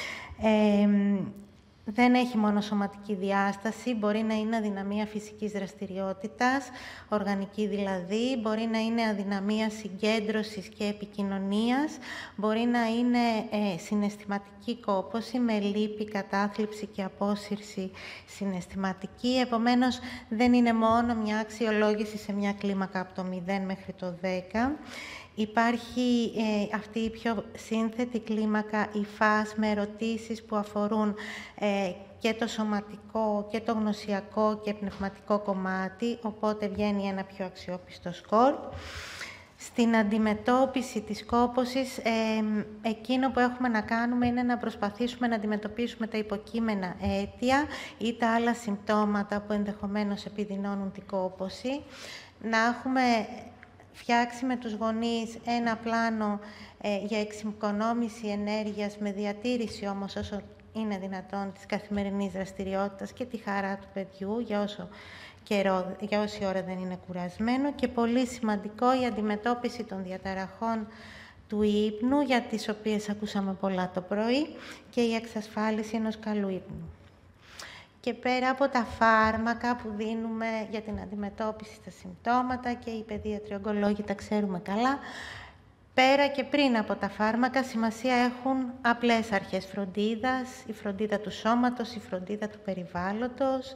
Δεν έχει μόνο σωματική διάσταση, μπορεί να είναι αδυναμία φυσικής δραστηριότητας, οργανική δηλαδή, μπορεί να είναι αδυναμία συγκέντρωσης και επικοινωνίας, μπορεί να είναι συναισθηματική κόπωση με λύπη, κατάθλιψη και απόσυρση συναισθηματική. Επομένως, δεν είναι μόνο μια αξιολόγηση σε μια κλίμακα από το 0 μέχρι το 10. Υπάρχει αυτή η πιο σύνθετη κλίμακα, η ΦΑΣ, με ερωτήσεις που αφορούν και το σωματικό και το γνωσιακό και πνευματικό κομμάτι, οπότε βγαίνει ένα πιο αξιόπιστο σκορ. Στην αντιμετώπιση της κόπωσης, εκείνο που έχουμε να κάνουμε είναι να προσπαθήσουμε να αντιμετωπίσουμε τα υποκείμενα αίτια ή τα άλλα συμπτώματα που ενδεχομένως επιδεινώνουν την κόπωση, να έχουμε φτιάξει με τους γονείς ένα πλάνο για εξοικονόμηση ενέργειας με διατήρηση όμως όσο είναι δυνατόν της καθημερινής δραστηριότητας και τη χαρά του παιδιού για όση ώρα δεν είναι κουρασμένο και πολύ σημαντικό η αντιμετώπιση των διαταραχών του ύπνου για τις οποίες ακούσαμε πολλά το πρωί και η εξασφάλιση ενός καλού ύπνου. Και πέρα από τα φάρμακα που δίνουμε για την αντιμετώπιση στα συμπτώματα και οι παιδίατροι ογκολόγοι τα ξέρουμε καλά, πέρα και πριν από τα φάρμακα σημασία έχουν απλές αρχές φροντίδας, η φροντίδα του σώματος, η φροντίδα του περιβάλλοντος,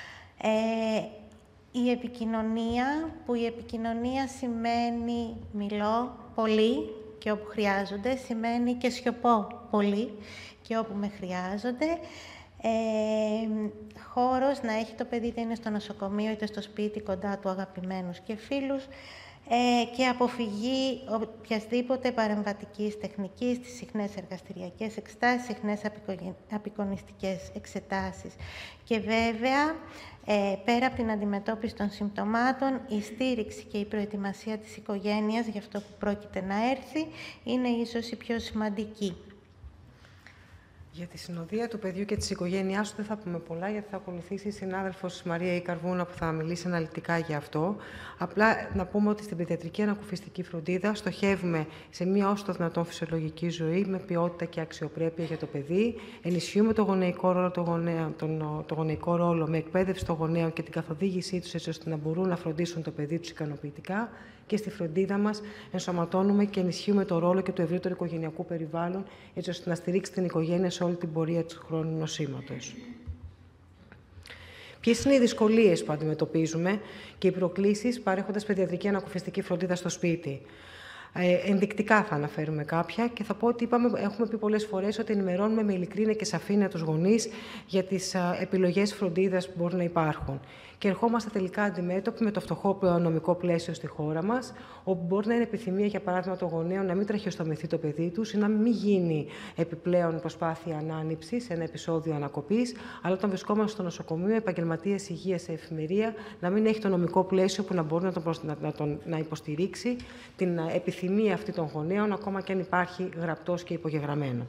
η επικοινωνία, που η επικοινωνία σημαίνει μιλώ πολύ και όπου χρειάζονται, σημαίνει και σιωπώ πολύ και όπου με χρειάζονται, χώρος να έχει το παιδί είτε είναι στο νοσοκομείο είτε στο σπίτι κοντά του αγαπημένους και φίλους και αποφυγή οποιασδήποτε παρεμβατικής τεχνικής, τις συχνές εργαστηριακές εξετάσεις, συχνές απεικονιστικές εξετάσεις. Και βέβαια, πέρα από την αντιμετώπιση των συμπτωμάτων, η στήριξη και η προετοιμασία της οικογένειας για αυτό που πρόκειται να έρθει είναι ίσως η πιο σημαντική. Για τη συνοδεία του παιδιού και της οικογένειάς του δεν θα πούμε πολλά, γιατί θα ακολουθήσει η συνάδελφος Μαρία Ικαρβούνα που θα μιλήσει αναλυτικά για αυτό. Απλά να πούμε ότι στην παιδιατρική ανακουφιστική φροντίδα στοχεύουμε σε μία όσο το δυνατόν φυσιολογική ζωή με ποιότητα και αξιοπρέπεια για το παιδί. Ενισχύουμε το γονεϊκό ρόλο με εκπαίδευση των γονέων και την καθοδήγησή τους έτσι ώστε να μπορούν να φροντίσουν το παιδί τους ικανοποιητικά. Και στη φροντίδα μας ενσωματώνουμε και ενισχύουμε το ρόλο και του ευρύτερου οικογενειακού περιβάλλον, έτσι ώστε να στηρίξει την οικογένεια σε όλη την πορεία του χρόνου νοσήματος. Ποιες είναι οι δυσκολίες που αντιμετωπίζουμε και οι προκλήσεις παρέχοντας παιδιατρική ανακουφιστική φροντίδα στο σπίτι? Ενδεικτικά θα αναφέρουμε κάποια και θα πω ότι έχουμε πει πολλές φορές ότι ενημερώνουμε με ειλικρίνεια και σαφήνεια τους γονείς για τις επιλογές φροντίδας που μπορούν να υπάρχουν. Και ερχόμαστε τελικά αντιμέτωποι με το φτωχό νομικό πλαίσιο στη χώρα μας, όπου μπορεί να είναι επιθυμία, για παράδειγμα, των γονέων να μην τραχιοστομηθεί το παιδί τους ή να μην γίνει επιπλέον προσπάθεια ανάνυψης σε ένα επεισόδιο ανακοπής, αλλά όταν βρισκόμαστε στο νοσοκομείο, επαγγελματίες υγείας σε εφημερία, να μην έχει το νομικό πλαίσιο που να μπορεί να υποστηρίξει την επιθυμία αυτή των γονέων, ακόμα και αν υπάρχει γραπτός και υπογεγραμμένο.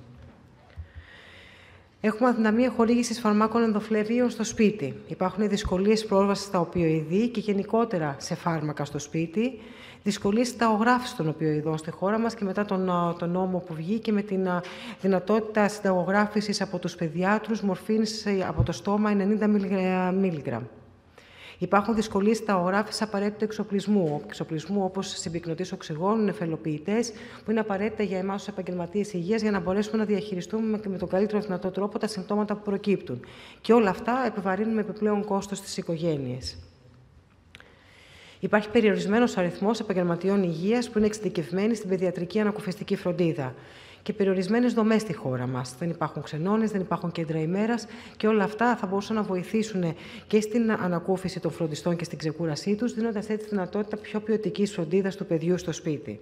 Έχουμε αδυναμία χορήγησης φαρμάκων ενδοφλεβίων στο σπίτι. Υπάρχουν δυσκολίες πρόσβασης στα οπιοειδή και γενικότερα σε φάρμακα στο σπίτι. Δυσκολίες συνταγογράφησης των οπιοειδών στη χώρα μας και μετά τον νόμο που βγήκε με την δυνατότητα συνταγογράφησης από τους παιδιάτρους μορφίνης από το στόμα 90 mg. Υπάρχουν δυσκολίες στα ωράφη απαραίτητου εξοπλισμού, όπως συμπυκνωτής οξυγόνου, νεφελοποιητές, που είναι απαραίτητα για εμάς ως επαγγελματίες υγείας για να μπορέσουμε να διαχειριστούμε με τον καλύτερο δυνατό τρόπο τα συμπτώματα που προκύπτουν. Και όλα αυτά επιβαρύνουν με επιπλέον κόστος στις οικογένειες. Υπάρχει περιορισμένος αριθμός επαγγελματιών υγείας που είναι εξειδικευμένοι στην παιδιατρική ανακουφιστική φροντίδα και περιορισμένες δομές στη χώρα μας. Δεν υπάρχουν ξενώνες, δεν υπάρχουν κέντρα ημέρας και όλα αυτά θα μπορούσαν να βοηθήσουν και στην ανακούφιση των φροντιστών και στην ξεκούρασή τους, δίνοντας έτσι δυνατότητα πιο ποιοτικής φροντίδας του παιδιού στο σπίτι.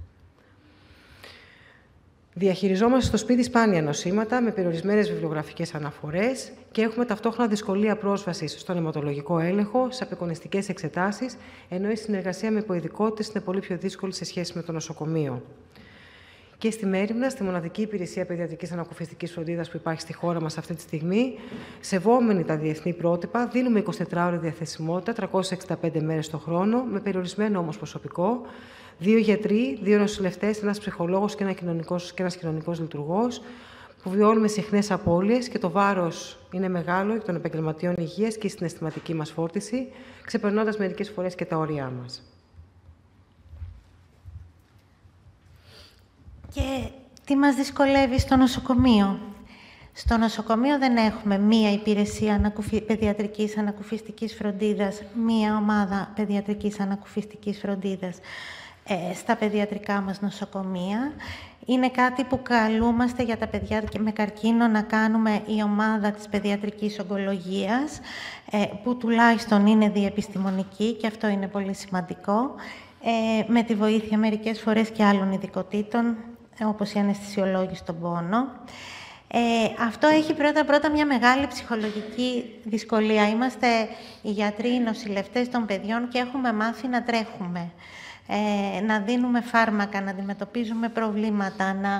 Διαχειριζόμαστε στο σπίτι σπάνια νοσήματα με περιορισμένες βιβλιογραφικές αναφορές και έχουμε ταυτόχρονα δυσκολία πρόσβασης στον αιματολογικό έλεγχο, σε απεικονιστικές εξετάσεις, ενώ η συνεργασία με υποειδικότητες είναι πολύ πιο δύσκολη σε σχέση με το νοσοκομείο. Και στη Μέριμνα, στη μοναδική υπηρεσία παιδιατρικής ανακουφιστικής φροντίδας που υπάρχει στη χώρα μας αυτή τη στιγμή, σεβόμενοι τα διεθνή πρότυπα, δίνουμε 24ωρη διαθεσιμότητα, 365 μέρες το χρόνο, με περιορισμένο όμως προσωπικό, 2 γιατροί, 2 νοσηλευτές, ένας ψυχολόγος και ένας κοινωνικός λειτουργός, που βιώνουμε συχνές απώλειες και το βάρος είναι μεγάλο για των επαγγελματιών υγείας και η συναισθηματική μας φόρτιση, ξεπερνώντας μερικές φορές και τα όρια μας. Και τι μας δυσκολεύει στο νοσοκομείο? Στο νοσοκομείο δεν έχουμε μία υπηρεσία παιδιατρικής ανακουφιστικής φροντίδας, μία ομάδα παιδιατρικής ανακουφιστικής φροντίδας στα παιδιατρικά μας νοσοκομεία. Είναι κάτι που καλούμαστε για τα παιδιά με καρκίνο να κάνουμε η ομάδα της παιδιατρικής ογκολογίας, που τουλάχιστον είναι διεπιστημονική και αυτό είναι πολύ σημαντικό, με τη βοήθεια μερικές φορές και άλλων ειδικοτήτων, όπως η αναισθησιολόγοι στον πόνο. Αυτό έχει πρώτα μια μεγάλη ψυχολογική δυσκολία. Είμαστε οι γιατροί, οι νοσηλευτές των παιδιών και έχουμε μάθει να τρέχουμε. Να δίνουμε φάρμακα, να αντιμετωπίζουμε προβλήματα, να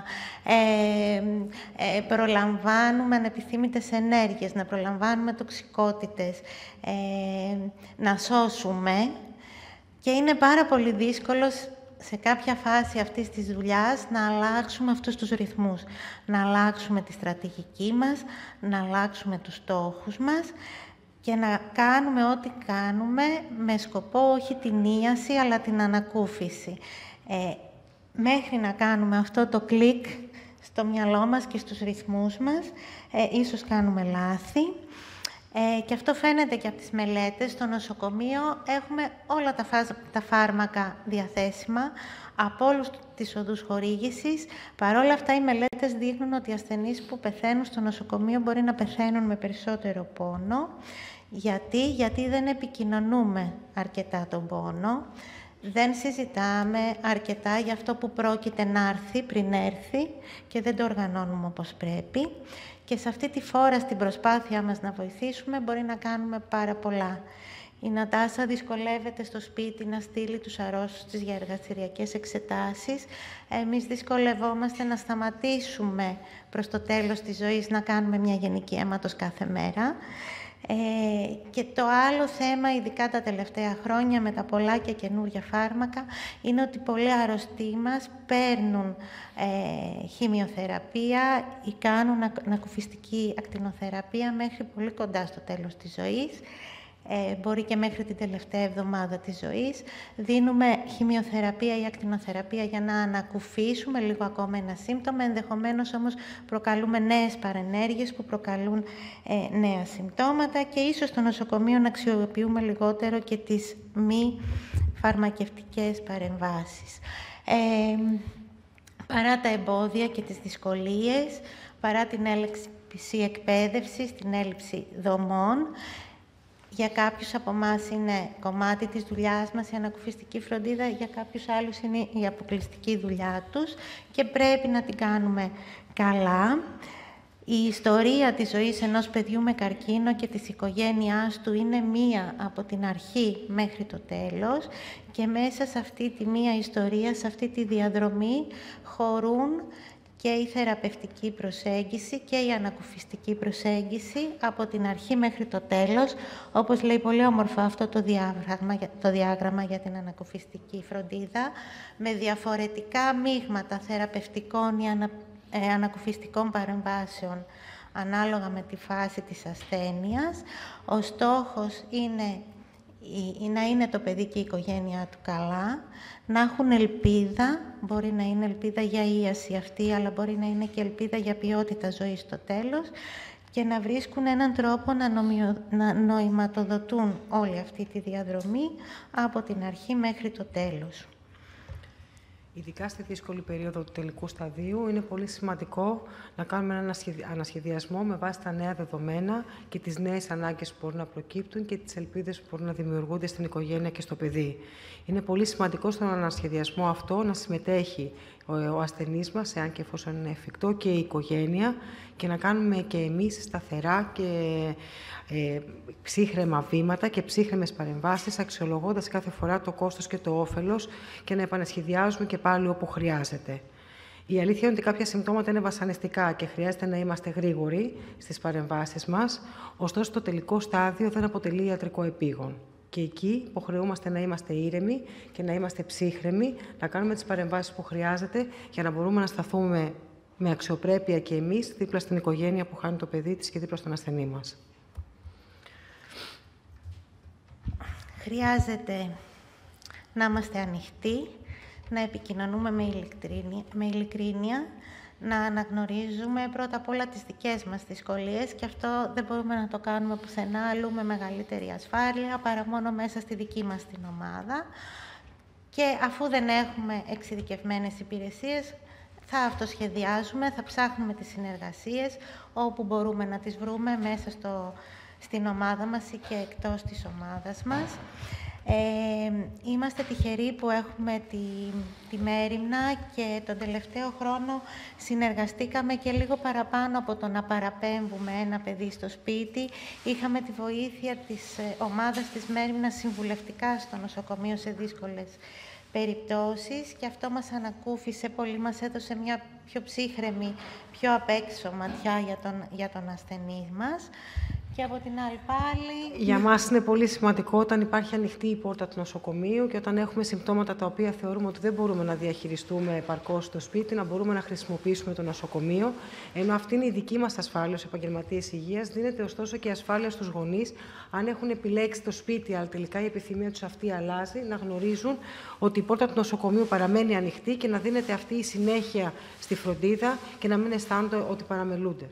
προλαμβάνουμε ανεπιθύμητες ενέργειες, να προλαμβάνουμε τοξικότητες, να σώσουμε. Και είναι πάρα πολύ δύσκολο σε κάποια φάση αυτής της δουλειάς να αλλάξουμε αυτούς τους ρυθμούς, να αλλάξουμε τη στρατηγική μας, να αλλάξουμε τους στόχους μας και να κάνουμε ό,τι κάνουμε με σκοπό όχι την ίαση, αλλά την ανακούφιση. Μέχρι να κάνουμε αυτό το κλικ στο μυαλό μας και στους ρυθμούς μας, ίσως κάνουμε λάθη. Και αυτό φαίνεται και από τις μελέτες. Στο νοσοκομείο έχουμε όλα τα φάρμακα διαθέσιμα από όλους τις οδούς χορήγησης. Παρ' όλα αυτά, οι μελέτες δείχνουν ότι οι ασθενείς που πεθαίνουν στο νοσοκομείο μπορεί να πεθαίνουν με περισσότερο πόνο. Γιατί δεν επικοινωνούμε αρκετά τον πόνο, δεν συζητάμε αρκετά για αυτό που πρόκειται να έρθει πριν έρθει και δεν το οργανώνουμε όπως πρέπει. Και σε αυτή τη φόρα, στην προσπάθειά μας να βοηθήσουμε, μπορεί να κάνουμε πάρα πολλά. Η Νατάσα δυσκολεύεται στο σπίτι να στείλει τους αρρώστους της για εργαστηριακές εξετάσεις. Εμείς δυσκολευόμαστε να σταματήσουμε προς το τέλος της ζωής να κάνουμε μια γενική αίματος κάθε μέρα. Και το άλλο θέμα, ειδικά τα τελευταία χρόνια, με τα πολλά και καινούργια φάρμακα, είναι ότι πολλοί αρρωστοί μας παίρνουν χημειοθεραπεία ή κάνουν ανακουφιστική ακτινοθεραπεία μέχρι πολύ κοντά στο τέλος της ζωής. Μπορεί και μέχρι την τελευταία εβδομάδα της ζωής. Δίνουμε χημειοθεραπεία ή ακτινοθεραπεία για να ανακουφίσουμε λίγο ακόμα ένα σύμπτωμα. Ενδεχομένως όμως προκαλούμε νέες παρενέργειες που προκαλούν νέα συμπτώματα και ίσως στο νοσοκομείο να αξιοποιούμε λιγότερο και τις μη φαρμακευτικές παρεμβάσεις. Παρά τα εμπόδια και τις δυσκολίες, παρά την έλλειψη εκπαίδευσης, την έλλειψη δομών, για κάποιους από εμάς είναι κομμάτι της δουλειάς μας η ανακουφιστική φροντίδα, για κάποιους άλλους είναι η αποκλειστική δουλειά τους και πρέπει να την κάνουμε καλά. Η ιστορία της ζωής ενός παιδιού με καρκίνο και της οικογένειάς του είναι μία από την αρχή μέχρι το τέλος και μέσα σε αυτή τη μία ιστορία, σε αυτή τη διαδρομή χωρούν και η θεραπευτική προσέγγιση και η ανακουφιστική προσέγγιση από την αρχή μέχρι το τέλος, όπως λέει πολύ όμορφα αυτό το διάγραμμα για την ανακουφιστική φροντίδα, με διαφορετικά μείγματα θεραπευτικών ή ανακουφιστικών παρεμβάσεων ανάλογα με τη φάση της ασθένειας. Ο στόχος είναι να είναι το παιδί και η οικογένειά του καλά, να έχουν ελπίδα, μπορεί να είναι ελπίδα για ίαση αυτή, αλλά μπορεί να είναι και ελπίδα για ποιότητα ζωής στο τέλος, και να βρίσκουν έναν τρόπο να νοηματοδοτούν όλη αυτή τη διαδρομή από την αρχή μέχρι το τέλος. Ειδικά στη δύσκολη περίοδο του τελικού σταδίου, είναι πολύ σημαντικό να κάνουμε έναν ανασχεδιασμό με βάση τα νέα δεδομένα και τις νέες ανάγκες που μπορούν να προκύπτουν και τις ελπίδες που μπορούν να δημιουργούνται στην οικογένεια και στο παιδί. Είναι πολύ σημαντικό στον ανασχεδιασμό αυτό να συμμετέχει ο ασθενής μας, εάν και εφόσον είναι εφικτό, και η οικογένεια, και να κάνουμε και εμείς σταθερά και ψύχραιμα βήματα και ψύχρεμες παρεμβάσεις, αξιολογώντας κάθε φορά το κόστος και το όφελος, και να επανασχεδιάζουμε και πάλι όπου χρειάζεται. Η αλήθεια είναι ότι κάποια συμπτώματα είναι βασανιστικά και χρειάζεται να είμαστε γρήγοροι στις παρεμβάσεις μας, ωστόσο το τελικό στάδιο δεν αποτελεί ιατρικό επίγον. Και εκεί υποχρεούμαστε να είμαστε ήρεμοι και να είμαστε ψύχρεμοι, να κάνουμε τις παρεμβάσεις που χρειάζεται για να μπορούμε να σταθούμε με αξιοπρέπεια και εμείς δίπλα στην οικογένεια που χάνει το παιδί της και δίπλα στον ασθενή μας. Χρειάζεται να είμαστε ανοιχτοί, να επικοινωνούμε με ειλικρίνεια, να αναγνωρίζουμε πρώτα απ' όλα τις δικές μας δυσκολίες, και αυτό δεν μπορούμε να το κάνουμε πουθενά αλλού με μεγαλύτερη ασφάλεια παρά μόνο μέσα στη δική μας την ομάδα. Και αφού δεν έχουμε εξειδικευμένες υπηρεσίες, θα αυτοσχεδιάζουμε, θα ψάχνουμε τις συνεργασίες όπου μπορούμε να τις βρούμε μέσα στην ομάδα μας ή και εκτός της ομάδας μας. Είμαστε τυχεροί που έχουμε τη μέριμνα, και τον τελευταίο χρόνο συνεργαστήκαμε και λίγο παραπάνω από το να παραπέμβουμε ένα παιδί στο σπίτι. Είχαμε τη βοήθεια της ομάδας της μέριμνας συμβουλευτικά στο νοσοκομείο σε δύσκολες περιπτώσεις, και αυτό μας ανακούφισε πολύ, μας έδωσε μια πιο ψύχρεμη, πιο απ' έξω ματιά για τον ασθενή μας. Και από την άλλη πάλι... Για μας είναι πολύ σημαντικό όταν υπάρχει ανοιχτή η πόρτα του νοσοκομείου και όταν έχουμε συμπτώματα τα οποία θεωρούμε ότι δεν μπορούμε να διαχειριστούμε επαρκώς στο σπίτι, να μπορούμε να χρησιμοποιήσουμε το νοσοκομείο. Ενώ αυτή είναι η δική μας ασφάλεια ως επαγγελματίες υγείας, δίνεται ωστόσο και ασφάλεια στους γονείς, αν έχουν επιλέξει το σπίτι, αλλά τελικά η επιθυμία τους αυτή αλλάζει, να γνωρίζουν ότι η πόρτα του νοσοκομείου παραμένει ανοιχτή και να δίνεται αυτή η συνέχεια στη φροντίδα και να μην αισθάνονται ότι παραμελούνται.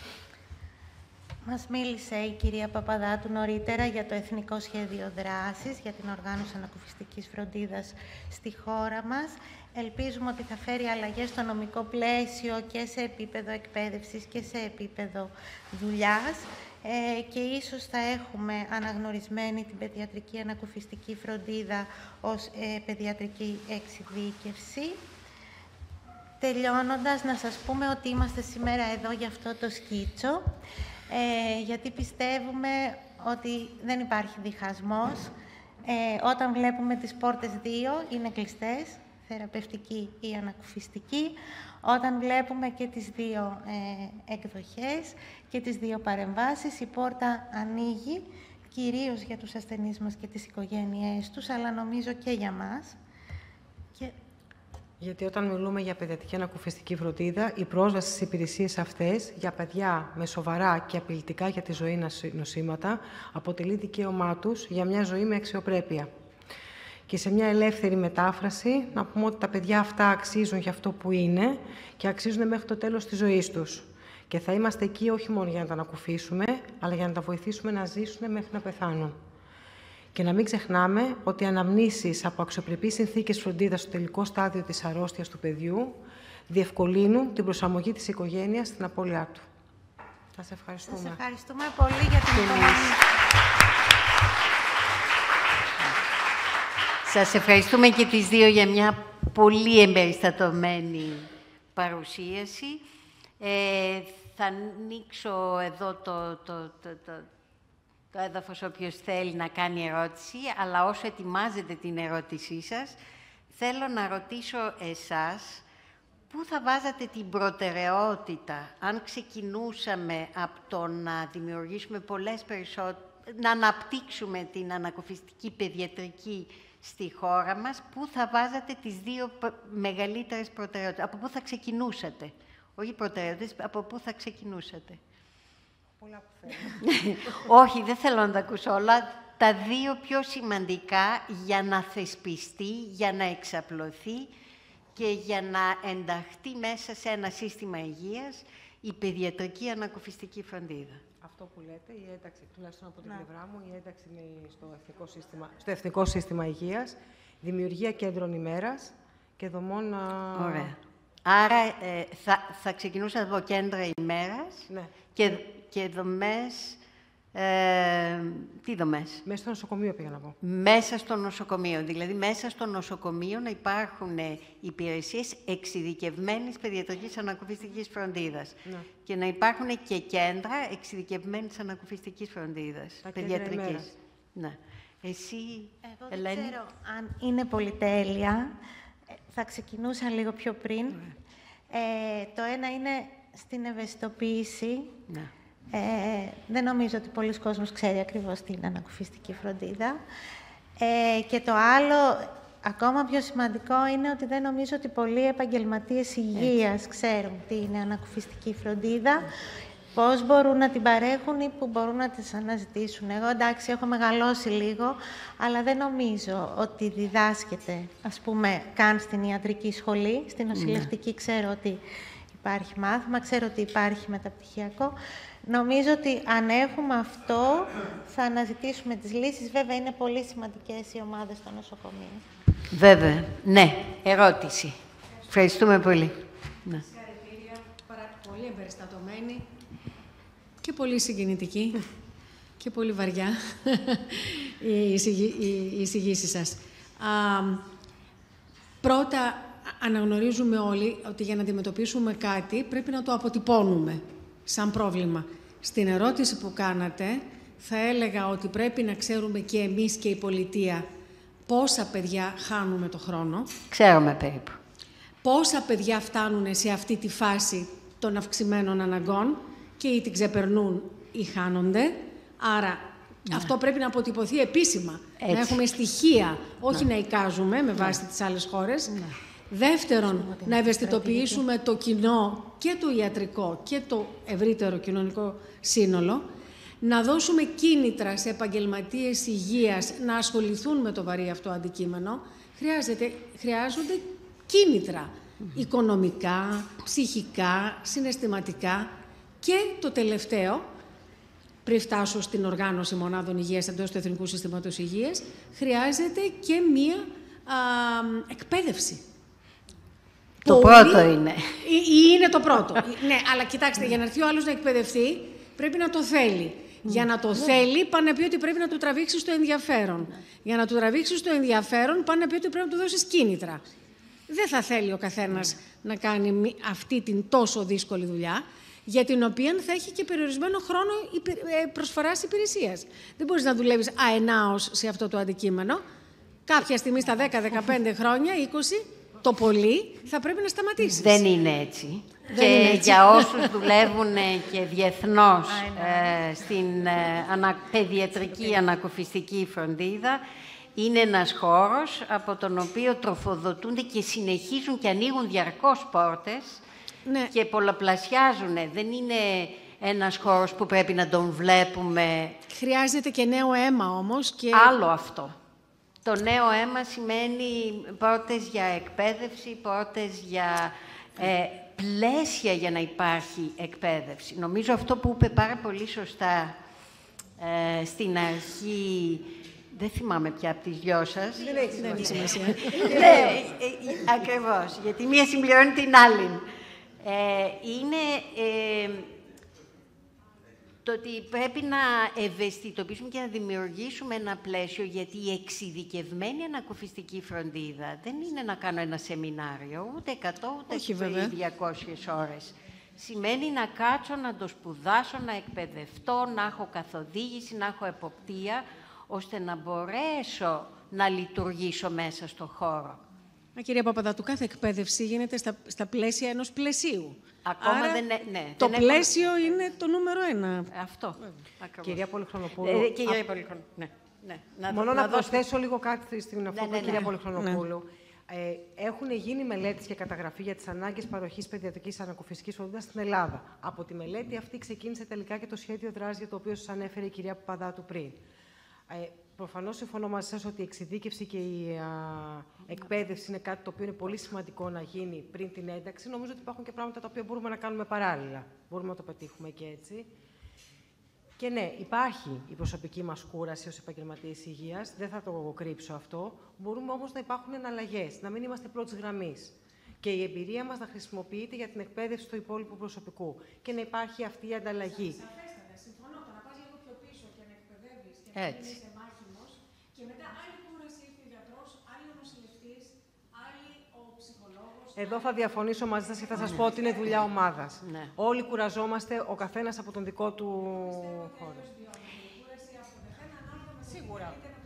Μας μίλησε η κυρία Παπαδάτου νωρίτερα για το Εθνικό Σχέδιο Δράσης για την οργάνωση ανακουφιστικής φροντίδας στη χώρα μας. Ελπίζουμε ότι θα φέρει αλλαγές στο νομικό πλαίσιο και σε επίπεδο εκπαίδευσης και σε επίπεδο δουλειάς, και ίσως θα έχουμε αναγνωρισμένη την παιδιατρική ανακουφιστική φροντίδα ως παιδιατρική εξειδίκευση. Τελειώνοντας, να σας πούμε ότι είμαστε σήμερα εδώ για αυτό το σκίτσο, γιατί πιστεύουμε ότι δεν υπάρχει διχασμός. Όταν βλέπουμε τις πόρτες δύο, είναι κλειστές, θεραπευτική ή ανακουφιστική. Όταν βλέπουμε και τις δύο εκδοχές και τις δύο παρεμβάσεις, η πόρτα ανοίγει, κυρίως για τους ασθενείς μας και τις οικογένειές τους, αλλά νομίζω και για μας. Γιατί όταν μιλούμε για παιδιατρική ανακουφιστική φροντίδα, η πρόσβαση στις υπηρεσίες αυτές για παιδιά με σοβαρά και απειλητικά για τη ζωή νοσήματα αποτελεί δικαίωμά τους για μια ζωή με αξιοπρέπεια. Και σε μια ελεύθερη μετάφραση, να πούμε ότι τα παιδιά αυτά αξίζουν για αυτό που είναι και αξίζουν μέχρι το τέλος της ζωής τους. Και θα είμαστε εκεί όχι μόνο για να τα ανακουφίσουμε, αλλά για να τα βοηθήσουμε να ζήσουν μέχρι να πεθάνουν. Και να μην ξεχνάμε ότι οι αναμνήσεις από αξιοπρεπείς συνθήκες φροντίδας στο τελικό στάδιο της αρρώστιας του παιδιού διευκολύνουν την προσαρμογή της οικογένειας στην απώλειά του. Σας ευχαριστούμε. Σας ευχαριστούμε πολύ για την υπομονή. Σας ευχαριστούμε και τις δύο για μια πολύ εμπεριστατωμένη παρουσίαση. Θα ανοίξω εδώ το έδαφος όποιος θέλει να κάνει ερώτηση, αλλά όσο ετοιμάζετε την ερώτησή σας, θέλω να ρωτήσω εσάς πού θα βάζατε την προτεραιότητα, αν ξεκινούσαμε από το να δημιουργήσουμε να αναπτύξουμε την ανακουφιστική παιδιατρική στη χώρα μας, πού θα βάζατε τις δύο μεγαλύτερες προτεραιότητες, από πού θα ξεκινούσατε, όχι προτεραιότητες, από πού θα ξεκινούσατε. Πολλά που θέλω. Όχι, δεν θέλω να τα ακούσω όλα. τα δύο πιο σημαντικά για να θεσπιστεί, για να εξαπλωθεί και για να ενταχθεί μέσα σε ένα σύστημα υγείας η παιδιατρική ανακουφιστική φροντίδα. Αυτό που λέτε, η ένταξη, τουλάχιστον από την πλευρά μου, η ένταξη στο Εθνικό Σύστημα Υγείας, δημιουργία κέντρων ημέρας και δομών... Ωραία. Άρα θα ξεκινούσα από κέντρα ημέρας, ναι, και δομές... τι δομές? Μέσα στο νοσοκομείο πήγα να πω. Μέσα στο νοσοκομείο. Δηλαδή, μέσα στο νοσοκομείο να υπάρχουν υπηρεσίες εξειδικευμένης παιδιατρικής ανακουφιστικής φροντίδας. Ναι. Και να υπάρχουν και κέντρα εξειδικευμένης ανακουφιστικής φροντίδας. Τα παιδιατρικής. Ναι. Εσύ, εγώ Ελένη. δεν ξέρω αν είναι πολυτέλεια. Θα ξεκινούσα λίγο πιο πριν. Το ένα είναι στην ευαισθητοποίηση. Ναι. Δεν νομίζω ότι πολλοί κόσμος ξέρει ακριβώς τι είναι ανακουφιστική φροντίδα. Και το άλλο, ακόμα πιο σημαντικό, είναι ότι δεν νομίζω ότι πολλοί επαγγελματίες υγείας ξέρουν τι είναι ανακουφιστική φροντίδα, πώς μπορούν να την παρέχουν ή που μπορούν να τις αναζητήσουν. Εγώ, εντάξει, έχω μεγαλώσει λίγο, αλλά δεν νομίζω ότι διδάσκεται, ας πούμε, καν στην ιατρική σχολή. Στην νοσηλευτική ξέρω ότι υπάρχει μάθημα, ξέρω ότι υπάρχει μεταπτυχιακό. Νομίζω ότι αν έχουμε αυτό, θα αναζητήσουμε τις λύσεις. Βέβαια, είναι πολύ σημαντικές οι ομάδες στο νοσοκομείο. Βέβαια. Ναι. Ερώτηση. Ευχαριστούμε πολύ. Ναι. Συγχαρητήρια. Πολύ εμπεριστατωμένη και πολύ συγκινητική και πολύ βαριά η εισηγήση σας. Πρώτα, αναγνωρίζουμε όλοι ότι για να αντιμετωπίσουμε κάτι πρέπει να το αποτυπώνουμε σαν πρόβλημα. Στην ερώτηση που κάνατε, θα έλεγα ότι πρέπει να ξέρουμε και εμείς και η πολιτεία πόσα παιδιά χάνουμε το χρόνο. Ξέρουμε περίπου. Πόσα παιδιά φτάνουν σε αυτή τη φάση των αυξημένων αναγκών και ή την ξεπερνούν ή χάνονται. Άρα αυτό πρέπει να αποτυπωθεί επίσημα. Έτσι. Να έχουμε στοιχεία, όχι να εικάζουμε με βάση τις άλλες χώρες. Δεύτερον, να ευαισθητοποιήσουμε το κοινό και το ιατρικό και το ευρύτερο κοινωνικό σύνολο, να δώσουμε κίνητρα σε επαγγελματίες υγείας να ασχοληθούν με το βαρύ αυτό αντικείμενο. Χρειάζονται κίνητρα οικονομικά, ψυχικά, συναισθηματικά και το τελευταίο, πριν φτάσω στην οργάνωση μονάδων υγείας εντός του Εθνικού Συστήματος Υγείας, χρειάζεται και μία εκπαίδευση. Το πρώτο είναι. Είναι το πρώτο. Ναι, αλλά κοιτάξτε, για να έρθει ο άλλος να εκπαιδευτεί, πρέπει να το θέλει. Για να το θέλει, πάνε να πει ότι πρέπει να του τραβήξεις το ενδιαφέρον. Για να του τραβήξεις το ενδιαφέρον, πάνε να πει ότι πρέπει να του δώσεις κίνητρα. Δεν θα θέλει ο καθένας να κάνει αυτή την τόσο δύσκολη δουλειά, για την οποία θα έχει και περιορισμένο χρόνο προσφοράς υπηρεσίας. Δεν μπορείς να δουλεύεις αενάως σε αυτό το αντικείμενο. Κάποια στιγμή στα 10, 15 χρόνια, 20, το πολύ, θα πρέπει να σταματήσεις. Δεν είναι έτσι. Για όσους δουλεύουν και διεθνώς στην παιδιατρική ανακουφιστική φροντίδα, είναι ένας χώρος από τον οποίο τροφοδοτούνται και συνεχίζουν και ανοίγουν διαρκώς πόρτες και πολλαπλασιάζουν. Δεν είναι ένας χώρος που πρέπει να τον βλέπουμε. Χρειάζεται και νέο αίμα όμως. Και... Άλλο αυτό. Το νέο αίμα σημαίνει πόρτες για εκπαίδευση, πόρτες για πλαίσια για να υπάρχει εκπαίδευση. Νομίζω αυτό που είπε πάρα πολύ σωστά στην αρχή, δεν θυμάμαι πια από τις δυο σας. Δεν έχει σημασία. Ναι, ακριβώς, γιατί μία συμπληρώνει την άλλη. Είναι το ότι πρέπει να ευαισθητοποιήσουμε και να δημιουργήσουμε ένα πλαίσιο, γιατί η εξειδικευμένη ανακουφιστική φροντίδα δεν είναι να κάνω ένα σεμινάριο, ούτε 100, ούτε 200 ώρες. Σημαίνει να κάτσω, να το σπουδάσω, να εκπαιδευτώ, να έχω καθοδήγηση, να έχω εποπτεία, ώστε να μπορέσω να λειτουργήσω μέσα στο χώρο. Κυρία Παπαδάτου, κάθε εκπαίδευση γίνεται στα πλαίσια ενός πλαισίου. Ακόμα άρα, το πλαίσιο είναι το νούμερο 1. Αυτό. Κυρία Πολυχρονοπούλου. Κυρία Πολυχρονοπούλου. Μόνο να προσθέσω λίγο κάτι στην αυτό που κυρία Πολυχρονοπούλου. Έχουν γίνει μελέτες και καταγραφή για τις ανάγκες παροχής παιδιατρικής ανακουφιστικής φροντίδας στην Ελλάδα. Από τη μελέτη αυτή ξεκίνησε τελικά και το σχέδιο δράσης για το οποίο σας ανέφερε η κυρία Παπαδάτου πριν. Προφανώς συμφωνώ μαζί σας ότι η εξειδίκευση και η εκπαίδευση είναι κάτι το οποίο είναι πολύ σημαντικό να γίνει πριν την ένταξη. Νομίζω ότι υπάρχουν και πράγματα τα οποία μπορούμε να κάνουμε παράλληλα. Μπορούμε να το πετύχουμε και έτσι. Και ναι, υπάρχει η προσωπική μας κούραση ως επαγγελματίες υγείας, δεν θα το κρύψω αυτό. Μπορούμε όμως να υπάρχουν εναλλαγές, να μην είμαστε πρώτης γραμμής. Και η εμπειρία μας να χρησιμοποιείται για την εκπαίδευση του υπόλοιπου προσωπικού. Και να υπάρχει αυτή η ανταλλαγή. Σαφέστατα, συμφωνώ. Το να πας λίγο πιο πίσω και να εκπαιδεύεις και να είσαι μάχημος. Και μετά άλλη κούραση ήρθε ο γιατρός, άλλη ο νοσηλευτής, άλλη ο ψυχολόγος. Εδώ θα διαφωνήσω μαζί σας και θα σας πω ότι είναι δουλειά ομάδας. Ναι. Όλοι κουραζόμαστε, ο καθένας από τον δικό του χώρο. Σίγουρα.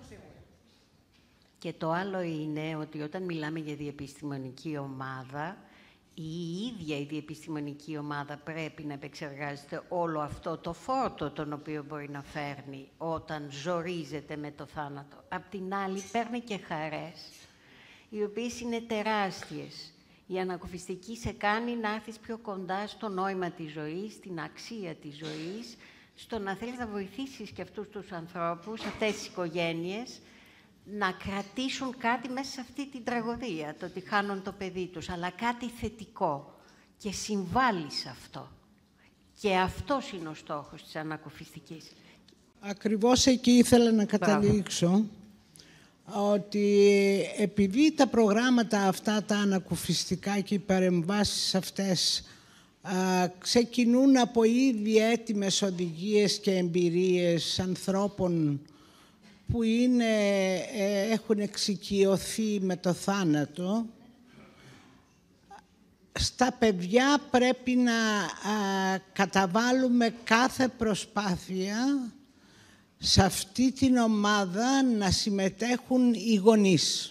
Και το άλλο είναι ότι όταν μιλάμε για διεπιστημονική ομάδα, η ίδια η διεπιστημονική ομάδα πρέπει να επεξεργάζεται όλο αυτό το φόρτο τον οποίο μπορεί να φέρνει όταν ζορίζεται με το θάνατο. Απ' την άλλη, παίρνει και χαρές, οι οποίες είναι τεράστιες. Η ανακουφιστική σε κάνει να έρθεις πιο κοντά στο νόημα της ζωής, στην αξία της ζωής, στο να θέλεις να βοηθήσεις και αυτούς τους ανθρώπους, αυτές τις οικογένειες, να κρατήσουν κάτι μέσα σε αυτή την τραγωδία, το ότι χάνουν το παιδί τους, αλλά κάτι θετικό και συμβάλλει σε αυτό. Και αυτός είναι ο στόχος της ανακουφιστικής. Ακριβώς εκεί ήθελα να καταλήξω, ότι επειδή τα προγράμματα αυτά, τα ανακουφιστικά και οι παρεμβάσεις αυτές ξεκινούν από ήδη έτοιμες οδηγίες και εμπειρίες ανθρώπων που έχουν εξοικειωθεί με το θάνατο, στα παιδιά πρέπει να καταβάλουμε κάθε προσπάθεια σε αυτή την ομάδα να συμμετέχουν οι γονείς.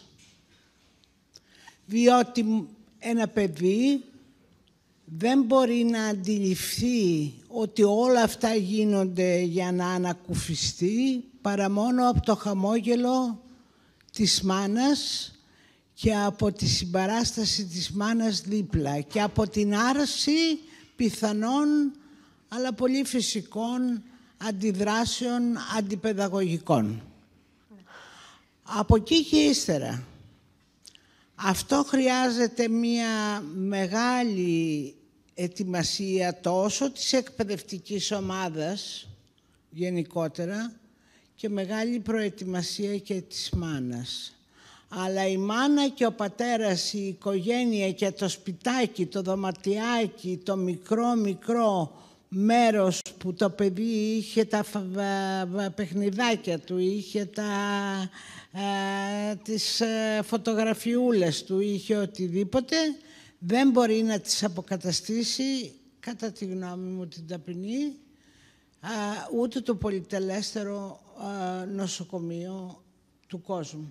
Διότι ένα παιδί δεν μπορεί να αντιληφθεί ότι όλα αυτά γίνονται για να ανακουφιστεί παρά μόνο από το χαμόγελο της μάνας και από τη συμπαράσταση της μάνας δίπλα και από την άρση πιθανών αλλά πολύ φυσικών αντιδράσεων αντιπαιδαγωγικών. Από εκεί και ύστερα, αυτό χρειάζεται μία μεγάλη ετοιμασία τόσο της εκπαιδευτικής ομάδας γενικότερα και μεγάλη προετοιμασία και της μάνας. Αλλά η μάνα και ο πατέρας, η οικογένεια και το σπιτάκι, το δωματιάκι, το μικρό μέρος που το παιδί είχε τα παιχνιδάκια του, είχε τις φωτογραφιούλες του, είχε οτιδήποτε, δεν μπορεί να τις αποκαταστήσει, κατά τη γνώμη μου την ταπεινή, ούτε το πολυτελέστερο νοσοκομείο του κόσμου.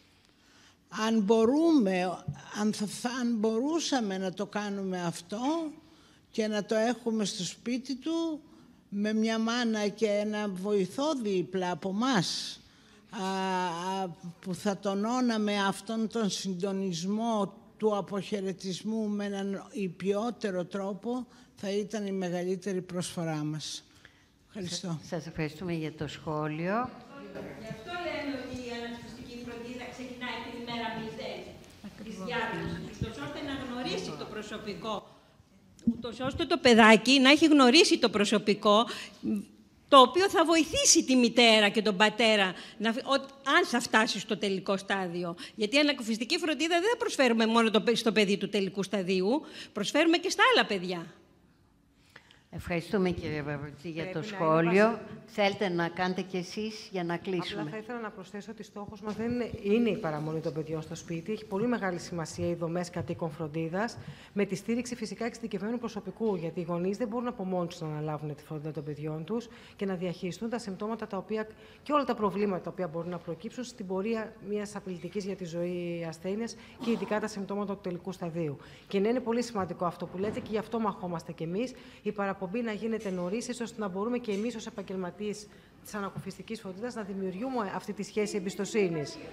Αν μπορούσαμε να το κάνουμε αυτό και να το έχουμε στο σπίτι του με μια μάνα και ένα βοηθό δίπλα από μας που θα τονώναμε αυτόν τον συντονισμό του αποχαιρετισμού με έναν υπιότερο τρόπο, θα ήταν η μεγαλύτερη προσφορά μας. Ευχαριστώ. Σας ευχαριστούμε για το σχόλιο. Γι' αυτό λέμε ότι η ανακουφιστική φροντίδα ξεκινάει την ημέρα 0 της διάγνωσης, ούτως ώστε να γνωρίσει το προσωπικό, ούτως ώστε το παιδάκι να έχει γνωρίσει το προσωπικό, το οποίο θα βοηθήσει τη μητέρα και τον πατέρα, αν θα φτάσει στο τελικό στάδιο. Γιατί η ανακουφιστική φροντίδα δεν προσφέρουμε μόνο στο παιδί του τελικού σταδίου, προσφέρουμε και στα άλλα παιδιά. Ευχαριστούμε, κύριε Βαβρουτζή, για το σχόλιο. Θέλετε να κάνετε κι εσείς για να κλείσουμε? Απλά θα ήθελα να προσθέσω ότι στόχος μας δεν είναι η παραμονή των παιδιών στο σπίτι. Έχει πολύ μεγάλη σημασία οι δομές κατοίκων φροντίδας, με τη στήριξη φυσικά εξειδικευμένου προσωπικού. Γιατί οι γονείς δεν μπορούν από μόνοι τους να αναλάβουν τη φροντίδα των παιδιών τους και να διαχειριστούν τα συμπτώματα και όλα τα προβλήματα τα οποία μπορούν να προκύψουν στην πορεία μιας απειλητικής για τη ζωή ασθένειας και ειδικά τα συμπτώματα του τελικού σταδίου. Και ναι, είναι πολύ σημαντικό αυτό που λέτε και γι' αυτό μαχόμαστε κι εμείς. Η παραπομπή να γίνεται νωρίς, ώστε να μπορούμε και εμείς ως επαγγελματίες της ανακουφιστικής φροντίδας να δημιουργούμε αυτή τη σχέση εμπιστοσύνης.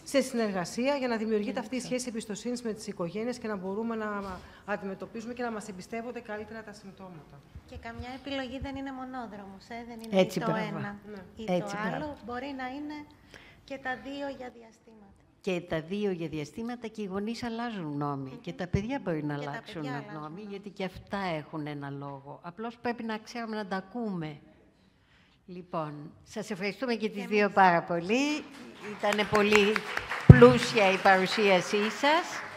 σε συνεργασία για να δημιουργείται αυτή η σχέση εμπιστοσύνης με τις οικογένειες και να μπορούμε να αντιμετωπίζουμε και να μας εμπιστεύονται καλύτερα τα συμπτώματα. Και καμιά επιλογή δεν είναι μονόδρομος, δεν είναι Έτσι, ή το μπράβο. ένα ή Έτσι, το μπράβο. άλλο. Μπορεί να είναι και τα δύο για διαστήματα. Και τα δύο για διαστήματα και οι γονείς αλλάζουν γνώμη. Και τα παιδιά μπορεί να Και τα αλλάξουν παιδιά αλλάζουν γνώμη, γνώμη. γιατί και αυτά έχουν ένα λόγο. Απλώς πρέπει να ξέρουμε να τα ακούμε. Λοιπόν, σας ευχαριστούμε και τις δύο πάρα πολύ. Ήταν πολύ πλούσια η παρουσίασή σας.